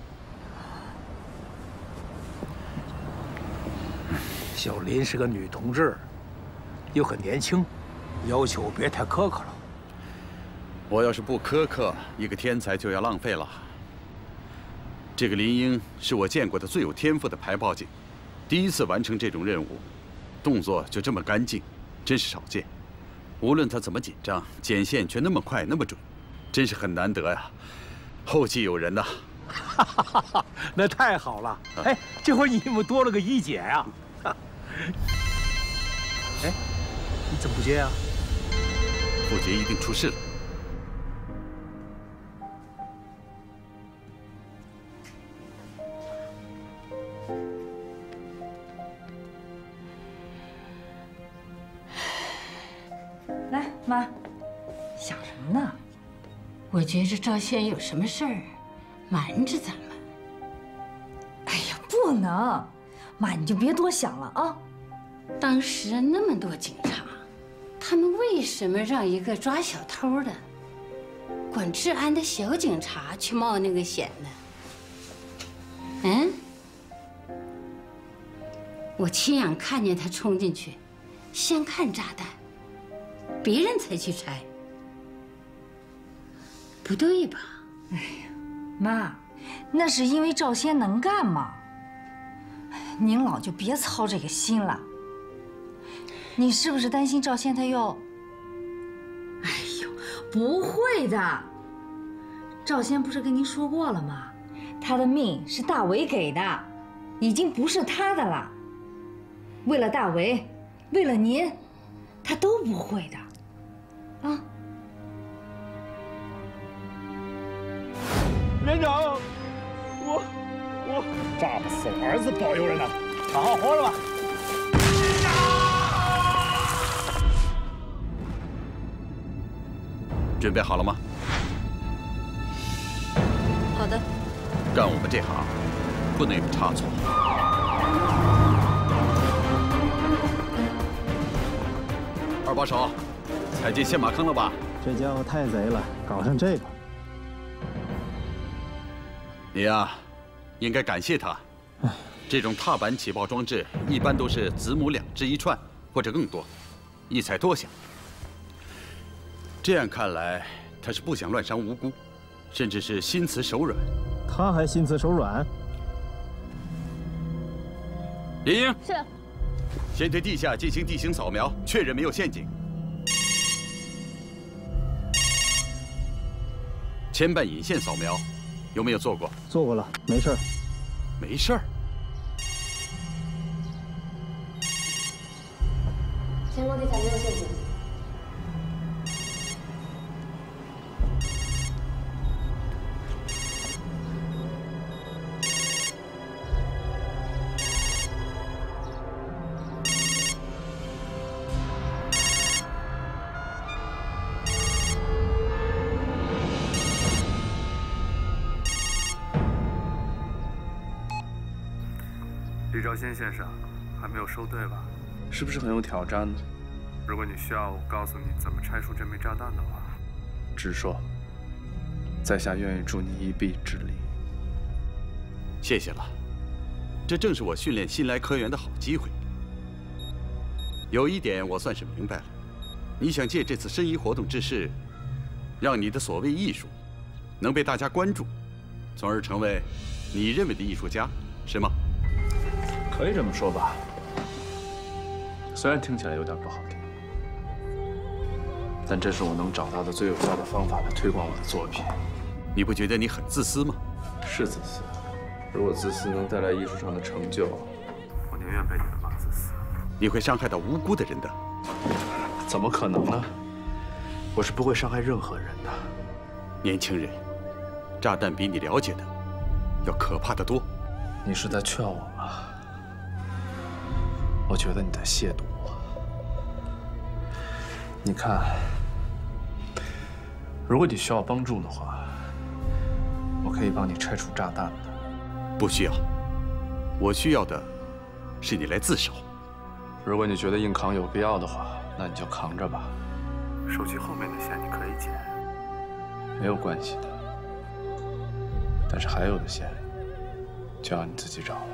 小林是个女同志，又很年轻，要求别太苛刻了。 我要是不苛刻，一个天才就要浪费了。这个林英是我见过的最有天赋的排报警，第一次完成这种任务，动作就这么干净，真是少见。无论他怎么紧张，剪线却那么快那么准，真是很难得呀。后继有人呐！ 那太好了！哎，这回你们多了个一姐呀！哎，你怎么不接啊？ 傅杰一定出事了。 来，妈，想什么呢？ 我觉着赵先有什么事儿，瞒着咱们。 哎呀，不能，妈你就别多想了啊。 当时那么多警察，他们为什么让一个抓小偷的、管治安的小警察去冒那个险呢？嗯？我亲眼看见他冲进去，先看炸弹。 别人才去拆，不对吧？ 哎呀，妈，那是因为赵先能干嘛。您老就别操这个心了。你是不是担心赵先他又？哎呦，不会的。赵先不是跟您说过了吗？他的命是大为给的，已经不是他的了。为了大为，为了您，他都不会的。 啊！ 连长，我炸不死我儿子保佑人呢，好好活着吧。 准备好了吗？ 好的。 干我们这行，不能有差错。二把手。 踩进陷马坑了吧？ 这家伙太贼了，搞上这个。 你呀，应该感谢他。这种踏板起爆装置一般都是子母2只1串，或者更多，一踩多响。这样看来，他是不想乱伤无辜， 甚至是心慈手软。 他还心慈手软？ 林英， 是。 先对地下进行地形扫描，确认没有陷阱。牵绊引线扫描，有没有做过？ 做过了，没事儿。 没事儿。 前方地下没有陷阱。 李兆先生，还没有收队吧？是不是很有挑战呢？如果你需要我告诉你怎么拆除这枚炸弹的话，直说。在下愿意助你一臂之力。 谢谢了，这正是我训练新来科员的好机会。有一点我算是明白了，你想借这次申遗活动之事，让你的所谓艺术能被大家关注，从而成为你认为的艺术家，是吗？ 可以这么说吧，虽然听起来有点不好听，但这是我能找到的最有效的方法来推广我的作品。 你不觉得你很自私吗？ 是自私。如果自私能带来艺术上的成就，我宁愿被你们骂自私。 你会伤害到无辜的人的。 怎么可能呢？我是不会伤害任何人的。 年轻人，炸弹比你了解的要可怕得多。 你是在劝我吗？我觉得你在亵渎我。你看，如果你需要帮助的话，我可以帮你拆除炸弹的。 不需要，我需要的是你来自首。 如果你觉得硬扛有必要的话，那你就扛着吧。手机后面的线你可以剪，没有关系的。但是还有的线，就要你自己找了。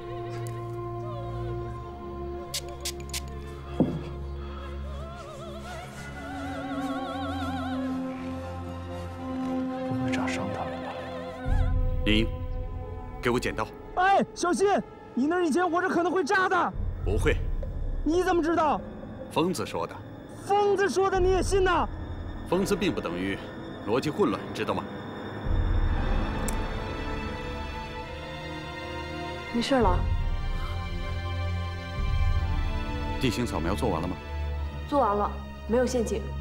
不会炸伤他们吧？ 林英，给我剪刀。 哎，小心！你那以前我这可能会炸的。 不会。 你怎么知道？ 疯子说的。 疯子说的你也信呐？ 疯子并不等于逻辑混乱，知道吗？ 没事了。 地形扫描做完了吗？ 做完了，没有陷阱。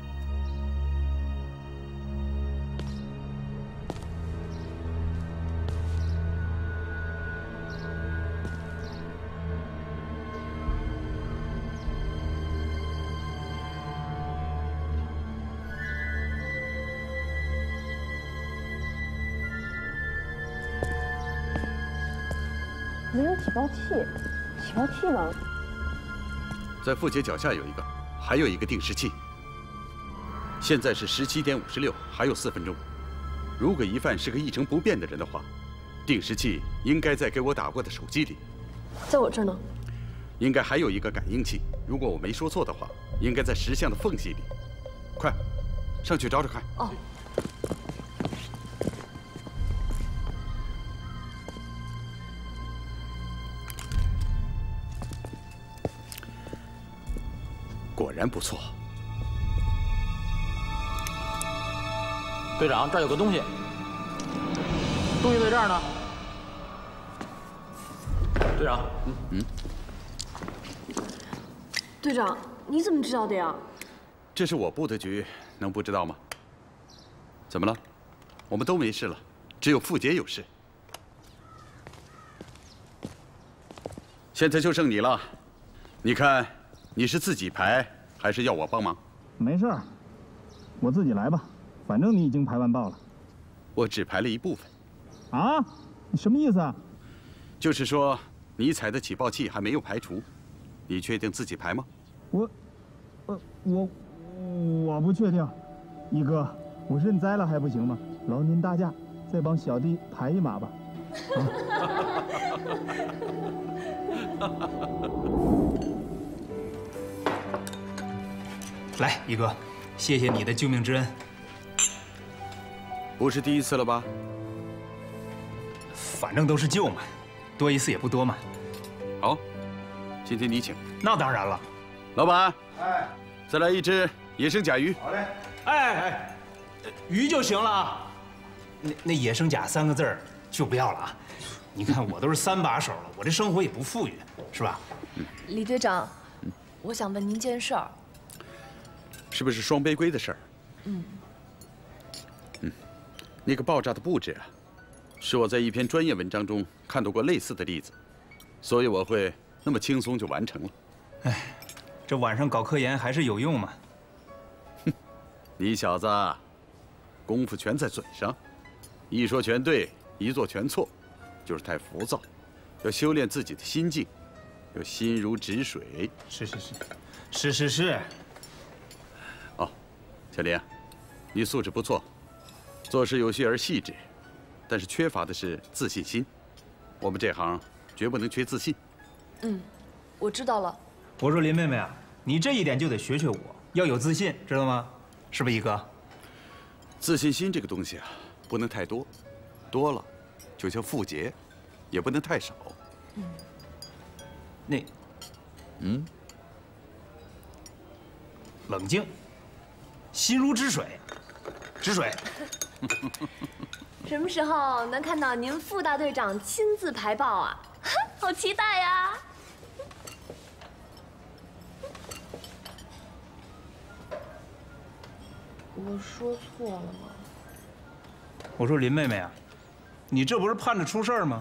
没有起爆器，起爆器呢？ 在副节脚下有一个，还有一个定时器。现在是17点56，还有4分钟。如果疑犯是个一成不变的人的话，定时器应该在给我打过的手机里。 在我这儿呢。 应该还有一个感应器，如果我没说错的话，应该在石像的缝隙里。快，上去找找看。 哦。 果然不错。 队长，这儿有个东西，东西在这儿呢。队长， 队长，你怎么知道的呀？ 这是我布的局，能不知道吗？怎么了？我们都没事了，只有傅杰有事。现在就剩你了，你看。你是自己排，还是要我帮忙？ 没事儿，我自己来吧，反正你已经排完爆了。 我只排了一部分。 啊？你什么意思啊？ 就是说，你踩的起爆器还没有排除，你确定自己排吗？ 我不确定。一哥，我认栽了还不行吗？劳您大驾，再帮小弟排一马吧。 来，一哥，谢谢你的救命之恩。 不是第一次了吧？ 反正都是旧嘛，多一次也不多嘛。 好，今天你请。 那当然了。 老板， 哎， 再来一只野生甲鱼。 好嘞。 哎，鱼就行了啊。那野生甲3个字儿就不要了啊。你看我都是3把手了，我这生活也不富裕，是吧？ 李队长，我想问您件事儿。 是不是双杯龟的事儿？那个爆炸的布置啊，是我在一篇专业文章中看到过类似的例子，所以我会那么轻松就完成了。 哎，这晚上搞科研还是有用嘛。 哼，你小子功夫全在嘴上，一说全对，一做全错，就是太浮躁，要修炼自己的心境，要心如止水。 是。 哦，小林，你素质不错。做事有序而细致，但是缺乏的是自信心。我们这行绝不能缺自信。 我知道了。 我说林妹妹啊，你这一点就得学学我，要有自信，知道吗？是不是一哥？ 自信心这个东西啊，不能太多，多了就像腹结，也不能太少。 冷静，心如止水，止水。 什么时候能看到您副大队长亲自排报啊？好期待呀！我说错了吗？ 我说林妹妹啊，你这不是盼着出事儿吗？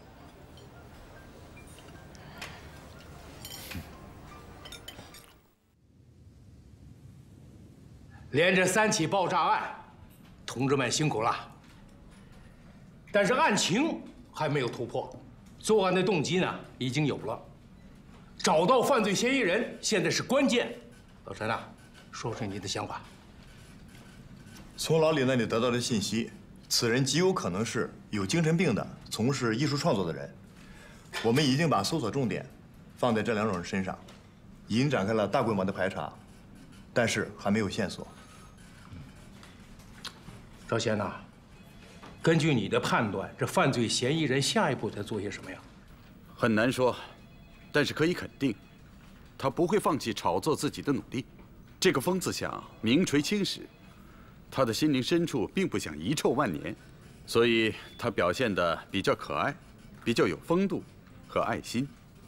连着3起爆炸案，同志们辛苦了。但是案情还没有突破，作案的动机呢已经有了，找到犯罪嫌疑人现在是关键。老陈啊，说说你的想法。 从老李那里得到的信息，此人极有可能是有精神病的，从事艺术创作的人。我们已经把搜索重点放在这2种人身上，已经展开了大规模的排查，但是还没有线索。 赵贤呐，根据你的判断，这犯罪嫌疑人下一步在做些什么呀？ 很难说，但是可以肯定，他不会放弃炒作自己的努力。这个疯子想名垂青史，他的心灵深处并不想遗臭万年，所以他表现得比较可爱，比较有风度和爱心。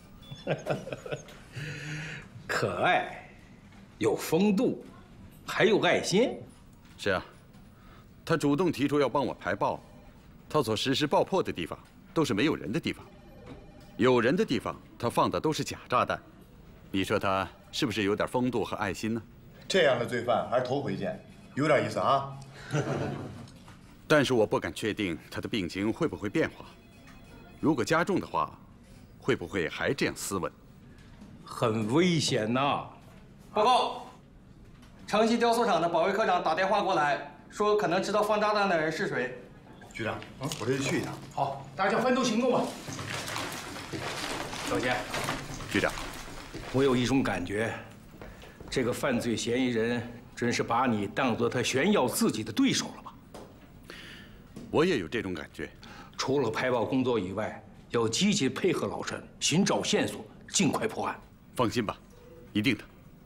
可爱，有风度，还有爱心。 是啊。他主动提出要帮我排爆，他所实施爆破的地方都是没有人的地方，有人的地方他放的都是假炸弹。你说他是不是有点风度和爱心呢？ 这样的罪犯还是头回见，有点意思啊。 但是我不敢确定他的病情会不会变化，如果加重的话，会不会还这样斯文？ 很危险呐！ 报告，城西雕塑厂的保卫科长打电话过来。说可能知道放炸弹的人是谁。 局长，我这就去一趟。 好，大家分头行动吧。赵贤， 局长， 我有一种感觉，这个犯罪嫌疑人真是把你当作他炫耀自己的对手了吧？ 我也有这种感觉。 除了排报工作以外，要积极配合老陈，寻找线索，尽快破案。 放心吧，一定的。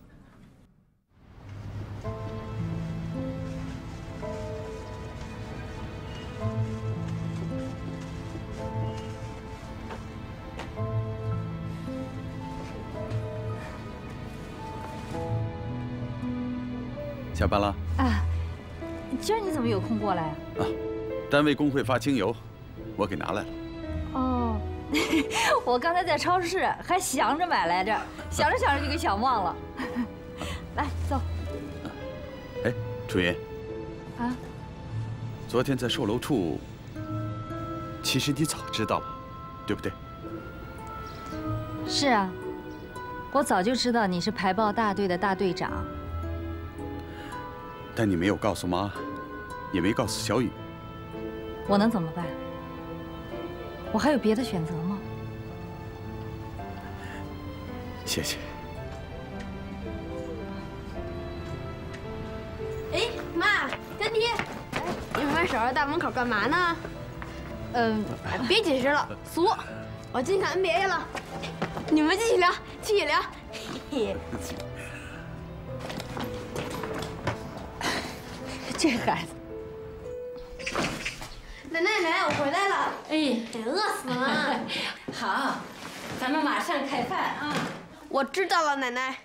下班了啊？今儿你怎么有空过来啊？ 单位工会发精油，我给拿来了。 哦，我刚才在超市还想着买来着，想着想着就给想忘了。来，走。 哎，楚云。 啊？ 昨天在售楼处，其实你早知道了，对不对？ 是啊，我早就知道你是排爆大队的大队长。 但你没有告诉妈，也没告诉小雨。 我能怎么办？我还有别的选择吗？ 谢谢。 哎，妈，干爹，一会儿。 守在大门口干嘛呢？别解释了，俗。我进看 NBA 了，你们继续聊，继续聊。嘿嘿。 这孩子。 奶奶，我回来了。 哎， 得饿死了。 好，咱们马上开饭啊。 我知道了，奶奶。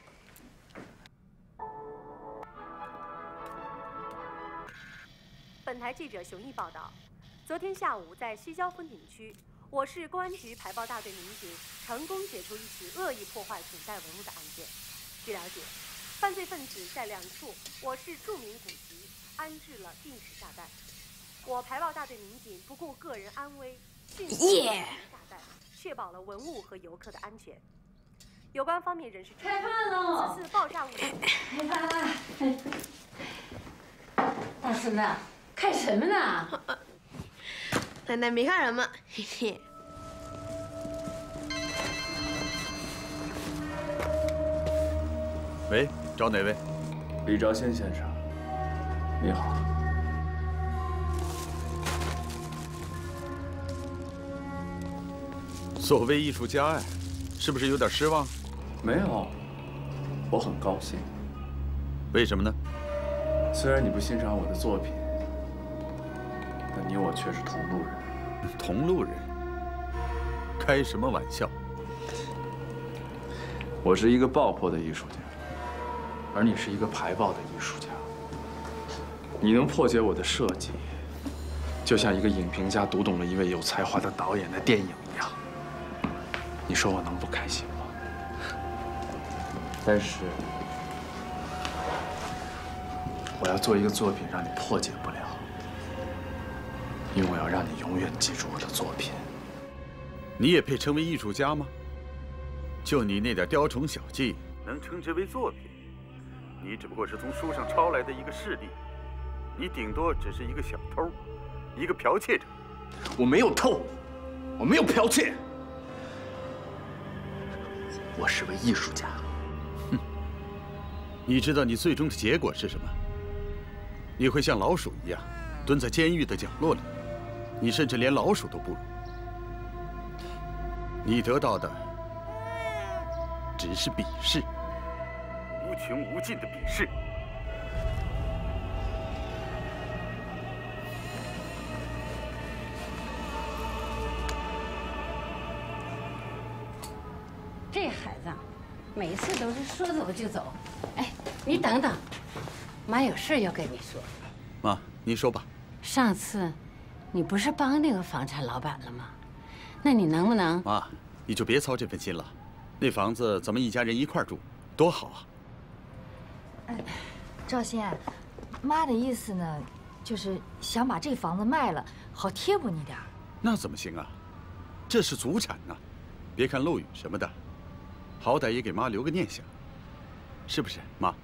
本台记者熊毅报道，昨天下午在西郊风景区，我市公安局排爆大队民警成功解除一起恶意破坏古代文物的案件。据了解，犯罪分子在2处我市著名古籍安置了定时炸弹。我排爆大队民警不顾个人安危，迅速解除炸弹，确保了文物和游客的安全。有关方面人士称， 开饭喽！ 此次爆炸物开饭了。大孙子，看什么呢？ 奶奶没看什么，嘿嘿。 喂，找哪位？ 李兆先先生，你好。 所谓艺术家呀，是不是有点失望？ 没有，我很高兴。 为什么呢？ 虽然你不欣赏我的作品，但你我却是同路人。 同路人？开什么玩笑？ 我是一个爆破的艺术家，而你是一个排爆的艺术家。你能破解我的设计，就像一个影评家读懂了一位有才华的导演的电影一样。你说我能不开心吗？但是，我要做一个作品让你破解不了，因为我要让你永远记住我的作品。 你也配成为艺术家吗？就你那点雕虫小技，能称之为作品？你只不过是从书上抄来的一个事例，你顶多只是一个小偷，一个剽窃者。 我没有偷，我没有剽窃，我是位艺术家。 哼，你知道你最终的结果是什么？你会像老鼠一样，蹲在监狱的角落里，你甚至连老鼠都不如。你得到的只是鄙视，无穷无尽的鄙视。 这孩子，每次都是说走就走。哎，你等等，妈有事要跟你说。 妈，您说吧。 上次，你不是帮那个房产老板了吗？那你能不能…… 妈，你就别操这份心了。那房子咱们一家人一块儿住，多好啊！ 赵先，妈的意思呢，就是想把这房子卖了，好贴补你点儿。 那怎么行啊？这是祖产呐！别看漏雨什么的，好歹也给妈留个念想，是不是，妈？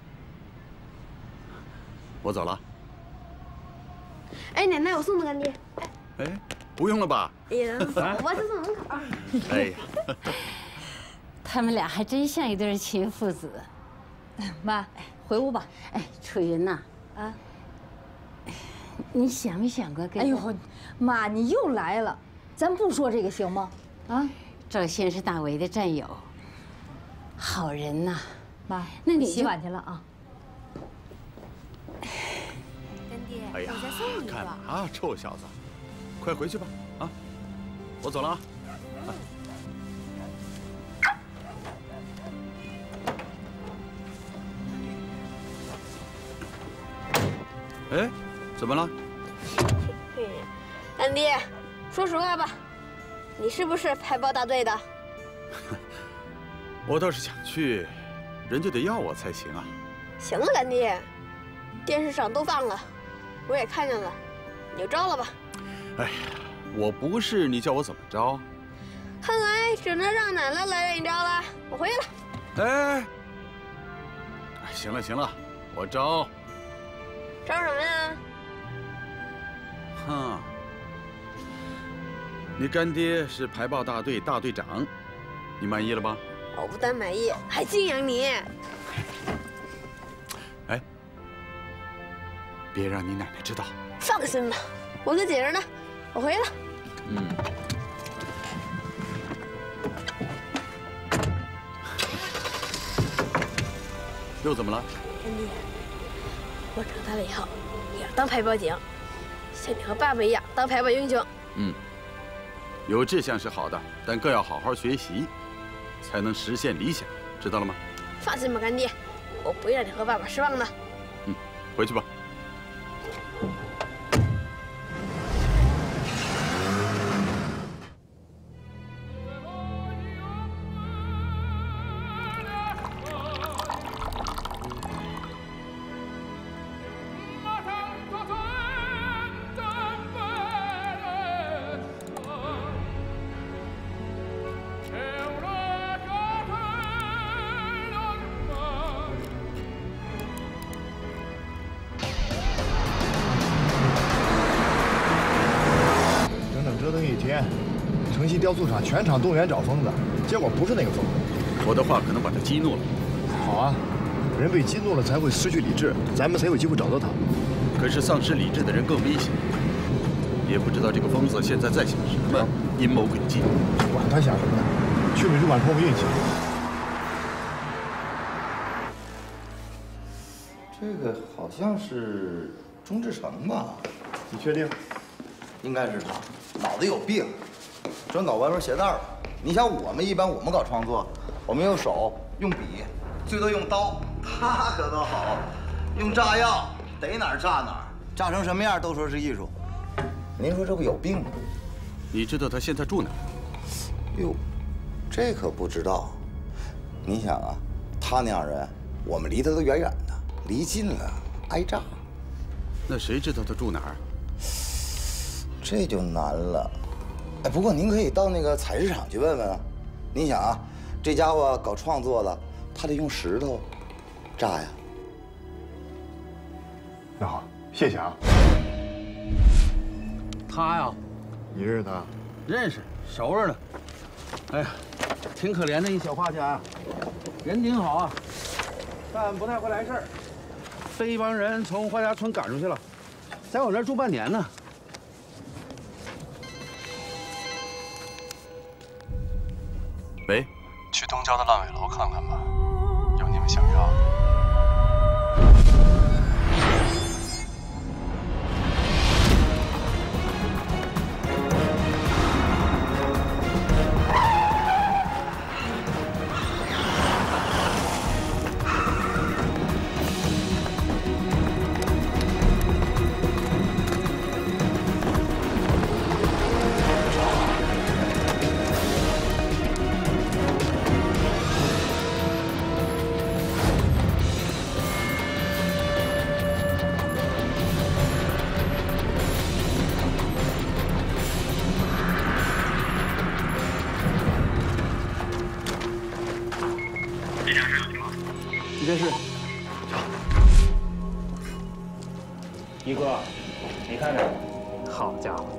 我走了。 哎，奶奶，我送的干爹。 哎，不用了吧？ 哎呀，我就送门口。 哎呀， 他们俩还真像一对亲父子。 妈，回屋吧。 哎，楚云呐， 啊， 你想没想过跟…… 哎呦，妈，你又来了，咱不说这个行吗？啊， 赵先是大为的战友，好人呐。 妈， 那你洗碗去了啊。 干爹， 哎呀， 我再送你一个。 干嘛，臭小子，快回去吧！啊，我走了啊。哎，怎么了？ 干爹，说实话吧，你是不是排爆大队的？ 我倒是想去，人家得要我才行啊。 行了，干爹，电视上都放了，我也看见了，你就招了吧。 哎呀，我不是，你叫我怎么着？ 看来只能让奶奶来让你招了。我回去了。 哎，行了行了，我招。 招什么呀？ 哼，你干爹是排爆大队大队长，你满意了吧？ 我不但满意，还敬仰你。 哎， 别让你奶奶知道。 放心吧，我跟姐儿呢，我回了。 嗯。又怎么了？ 干爹，我长大了以后也要当排保警，像你和爸爸一样当排保英雄。 嗯，有志向是好的，但更要好好学习，才能实现理想，知道了吗？ 放心吧，干爹，我不会让你和爸爸失望的。 嗯，回去吧。 城西雕塑厂全场动员找疯子，结果不是那个疯子。 我的话可能把他激怒了。 好啊，人被激怒了才会失去理智，咱们才有机会找到他。 可是丧失理智的人更危险，也不知道这个疯子现在在想什么阴谋诡计。 管他想什么呢？去美术馆碰碰运气。 这个好像是钟志成吧？ 你确定？ 应该是他，脑子有病，专搞歪门邪道的。你想我们搞创作，我们用手用笔，最多用刀，他可倒好，用炸药，逮哪儿炸哪儿，炸成什么样都说是艺术。您说这不有病吗？ 你知道他现在住哪儿？ 哟，这可不知道。你想啊，他那样人，我们离他都远远的，离近了挨炸。 那谁知道他住哪儿？ 这就难了。哎，不过您可以到那个采石场去问问啊。您想啊，这家伙搞创作的，他得用石头炸呀。 那好，谢谢啊。 他呀， 你认识他？ 认识，熟着呢。哎呀，挺可怜的一小画家呀，人挺好啊，但不太会来事儿，被一帮人从画家村赶出去了，在我这儿住半年呢。 喂， 去东郊的烂尾楼看看吧，有你们想要的。 这件事，一哥，你看着，好家伙！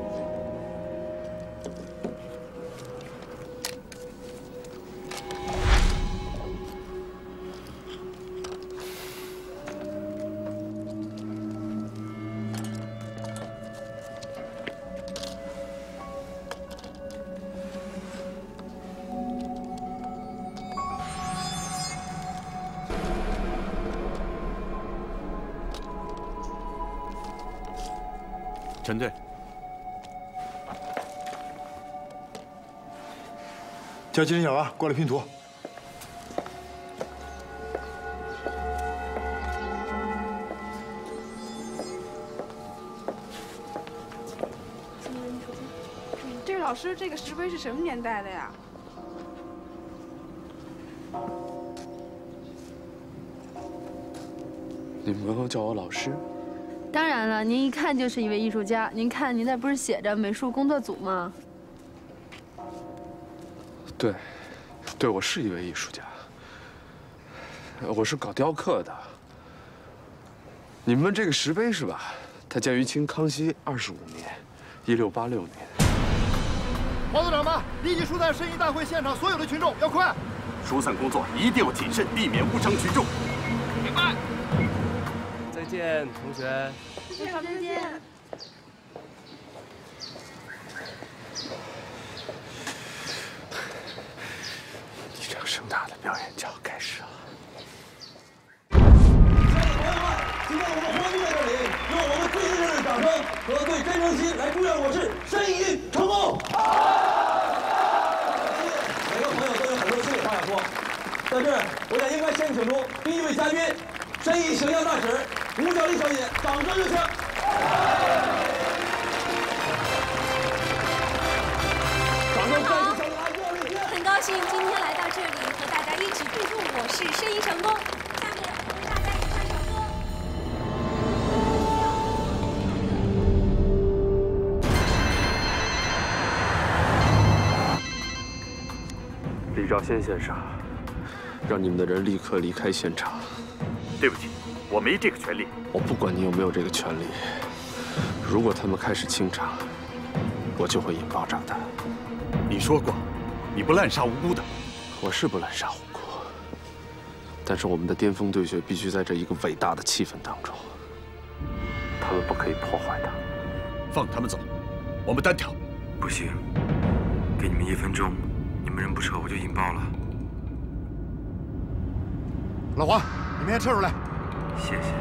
陈队， 叫金小啊过来拼图。 这位老师，这个石碑是什么年代的呀？ 你们刚刚叫我老师？ 当然了，您一看就是一位艺术家。您看，您那不是写着美术工作组吗？ 对，对，我是一位艺术家。我是搞雕刻的。你们问这个石碑是吧？它建于清康熙25年，1686年。 黄组长们，立即疏散申遗大会现场所有的群众，要快！ 疏散工作一定要谨慎，避免误伤群众。 明白。 见，同学。 谢谢老师，再见。 一场盛大的表演就要开始了。 今天我们欢聚在这里，用我们最热烈的掌声和最真诚心来祝愿我市申遗成功。每个朋友都有很多心里话要说，在这儿我也应该先请出第一位嘉宾，申遗形象大使吴小丽小姐，掌声有请。 很高兴今天来到这里，和大家一起祝祝我市申遗成功。下面为大家演唱首歌。 李兆先生，让你们的人立刻离开现场。 对不起，我没这个权利。 我不管你有没有这个权利，如果他们开始清场，我就会引爆炸弹。 你说过，你不滥杀无辜的。 我是不滥杀无辜，但是我们的巅峰对决必须在这一个伟大的气氛当中，他们不可以破坏它。 放他们走，我们单挑。 不行，给你们1分钟，你们人不撤，我就引爆了。 老黄，你们先撤出来。 谢谢。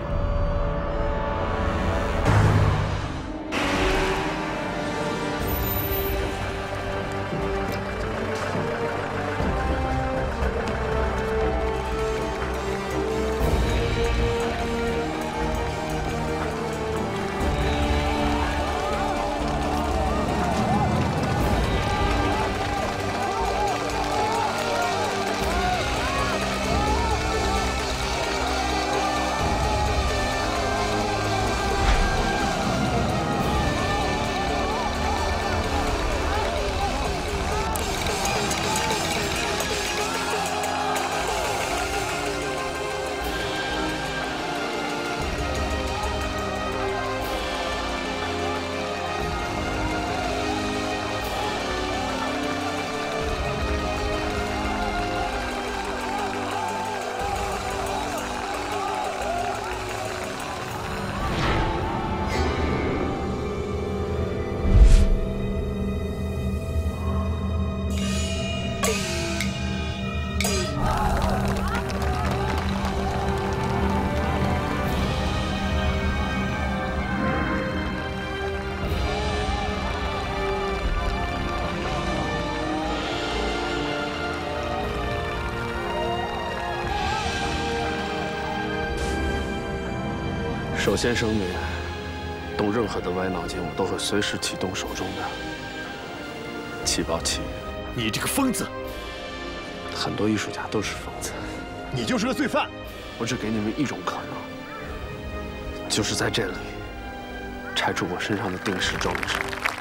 首先声明，动任何的歪脑筋，我都会随时启动手中的起爆器。 你这个疯子！ 很多艺术家都是疯子。 你就是个罪犯。 我只给你们一种可能，就是在这里拆除我身上的定时装置。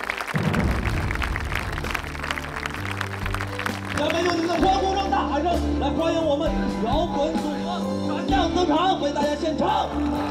下面用你们的欢呼声、大喊声来欢迎我们摇滚组合闪亮登场，为大家献唱。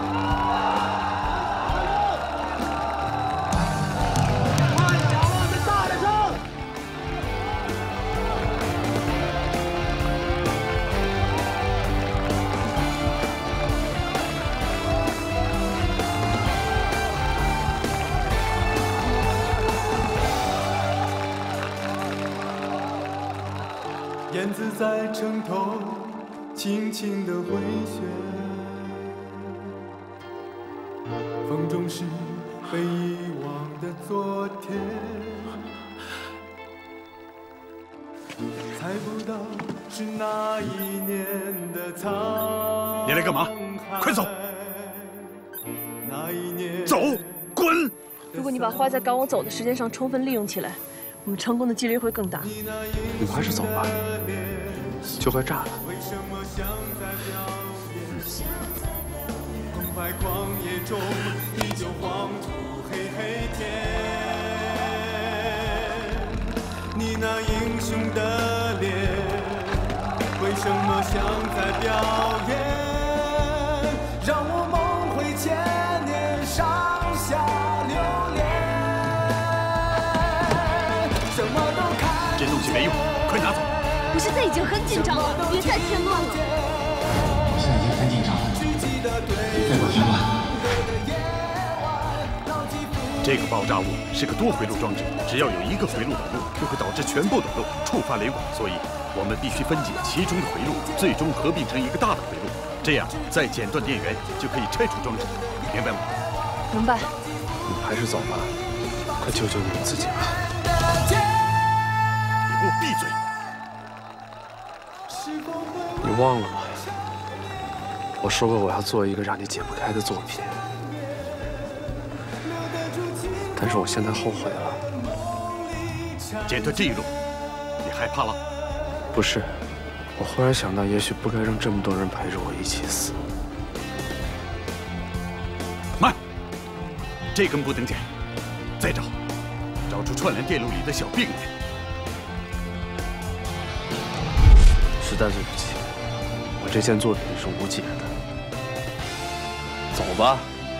燕子在城头轻轻地回旋，风中是被遗忘的昨天，猜不到是那一年的沧你来干嘛？快走！走，滚！ 如果你把花在赶我走的时间上充分利用起来，我们成功的几率会更大。 你们还是走吧，就快炸了。 澎湃狂野中，依旧晃出黑黑天。你那英雄的脸，为什么像在表演？让我梦回千年上下流连。什么都看。 这东西没用，快拿走！ 我现在已经很紧张了，别再添乱了。 我现在已经很紧张了，再给我添乱。 这个爆炸物是个多回路装置，只要有一个回路短路，就会导致全部短路，触发雷管。所以，我们必须分解其中的回路，最终合并成一个大的回路，这样再剪断电源，就可以拆除装置。明白吗？ 明白。 你们还是走吧，快救救你们自己吧。 你给我闭嘴！ 你忘了吗？我说过我要做一个让你解不开的作品。 但是我现在后悔了。 剪断这一路，你害怕了？ 不是，我忽然想到，也许不该让这么多人陪着我一起死。 慢，这根不能剪，再找，找出串联电路里的小病来。 实在对不起，我这件作品是无解的。走吧。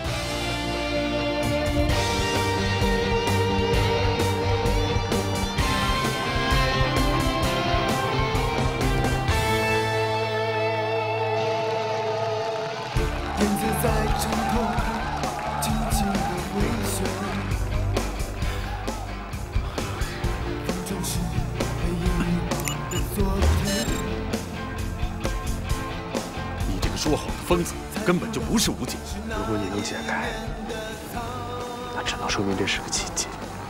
在枕头轻轻的回旋，风中是被遗忘的昨天。 你这个说好的疯子，根本就不是无解。 如果你能解开，那只能说明这是个奇迹。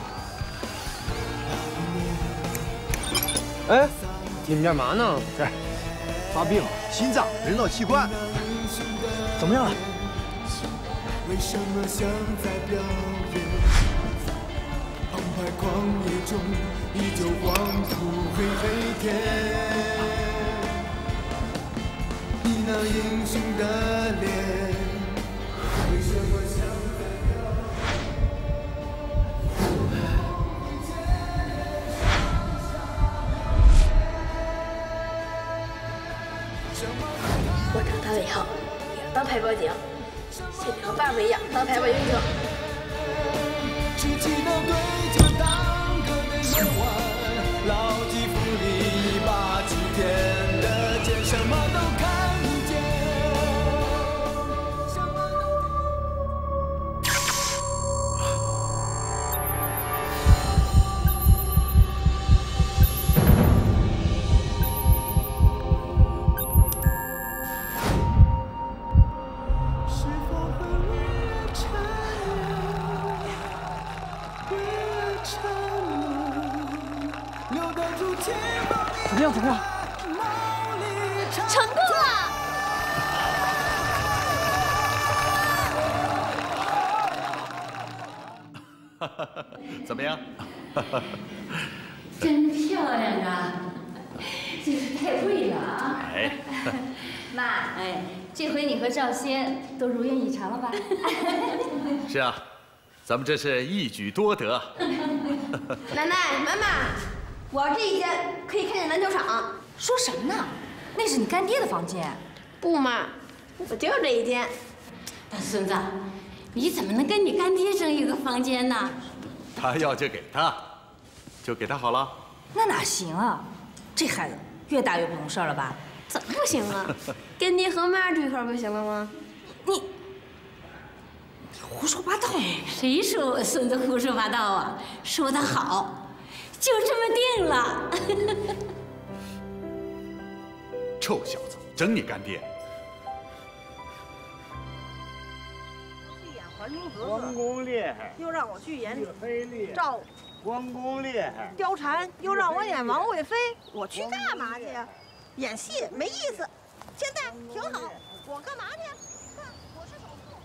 哎，你们干嘛呢？这发病了，心脏、人脑器官，怎么样了？ 为什么像在表演？澎湃狂野中，依旧黄土黑黑天。你那英雄的脸，为什么像在表我长大了以后也要当排保警。 像你和爸爸一样当排保英雄。 只记得对着当歌的夜晚，牢记腹里把几天的剑，什么都看见。 怎么样？怎么样？ 成功了！ 怎么样？ 真漂亮啊！真是太会了啊！ 哎， 妈，哎，这回你和赵仙都如愿以偿了吧？ 是啊，咱们这是一举多得。 奶奶、妈妈，我这一间可以看见篮球场。 说什么呢？那是你干爹的房间。 不嘛，我就这一间。 大孙子，你怎么能跟你干爹争一个房间呢？ 他要就给他，就给他好了。 那哪行啊？这孩子越大越不懂事了吧？ 怎么不行啊？跟爹和妈住一块不行了吗？ 你胡说八道！ 谁说我孙子胡说八道啊？说得好，就这么定了。 臭小子，整你干爹！ 关公厉害， 又让我去演岳飞厉害， 赵关公厉害， 貂蝉，又让我演王贵妃，我去干嘛去？演戏没意思。现在挺好，我干嘛去？看，我是首富。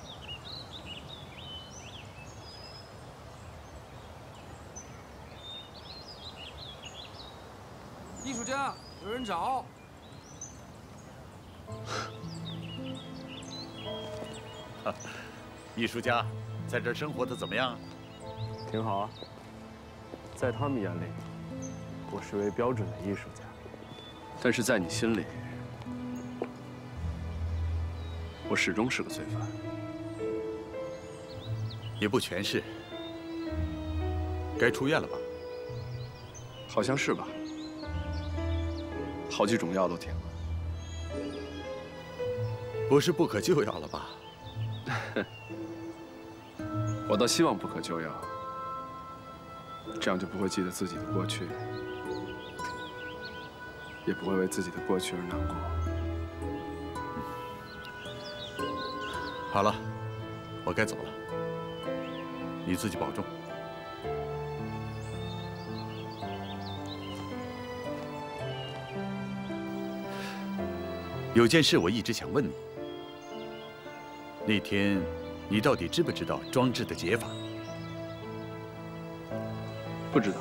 艺术家，有人找。 艺术家，在这儿生活的怎么样？ 挺好啊。在他们眼里，我是位标准的艺术家，但是在你心里，我始终是个罪犯。 也不全是。该出院了吧？ 好像是吧。好几种药都停了。 不是不可救药了吧？ 我倒希望不可救药，这样就不会记得自己的过去，也不会为自己的过去而难过。 好了，我该走了，你自己保重。有件事我一直想问你，那天你到底知不知道装置的解法？ 不知道。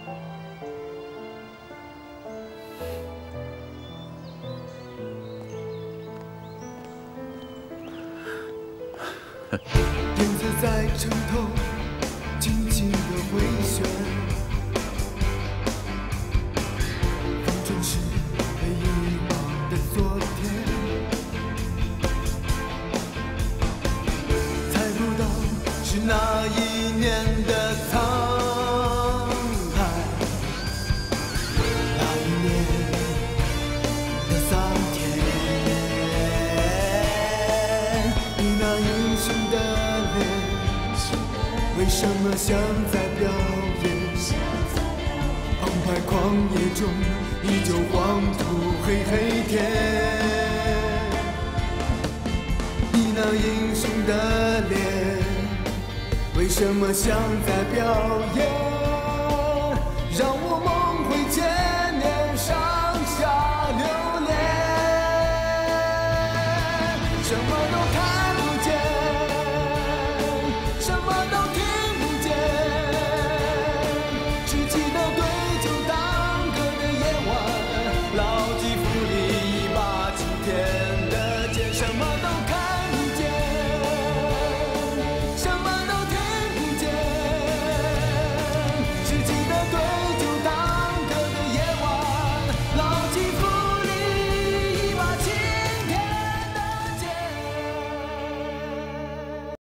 影子在城头轻轻地回旋，风中是被遗忘的昨天，猜不到是哪一年的沧海，哪一年的桑田，你那英雄的脸，为什么像在表演？澎湃狂野中，依旧黄土黑黑天。你那英雄的脸，为什么像在表演？让我梦回千年上下流连，什么都看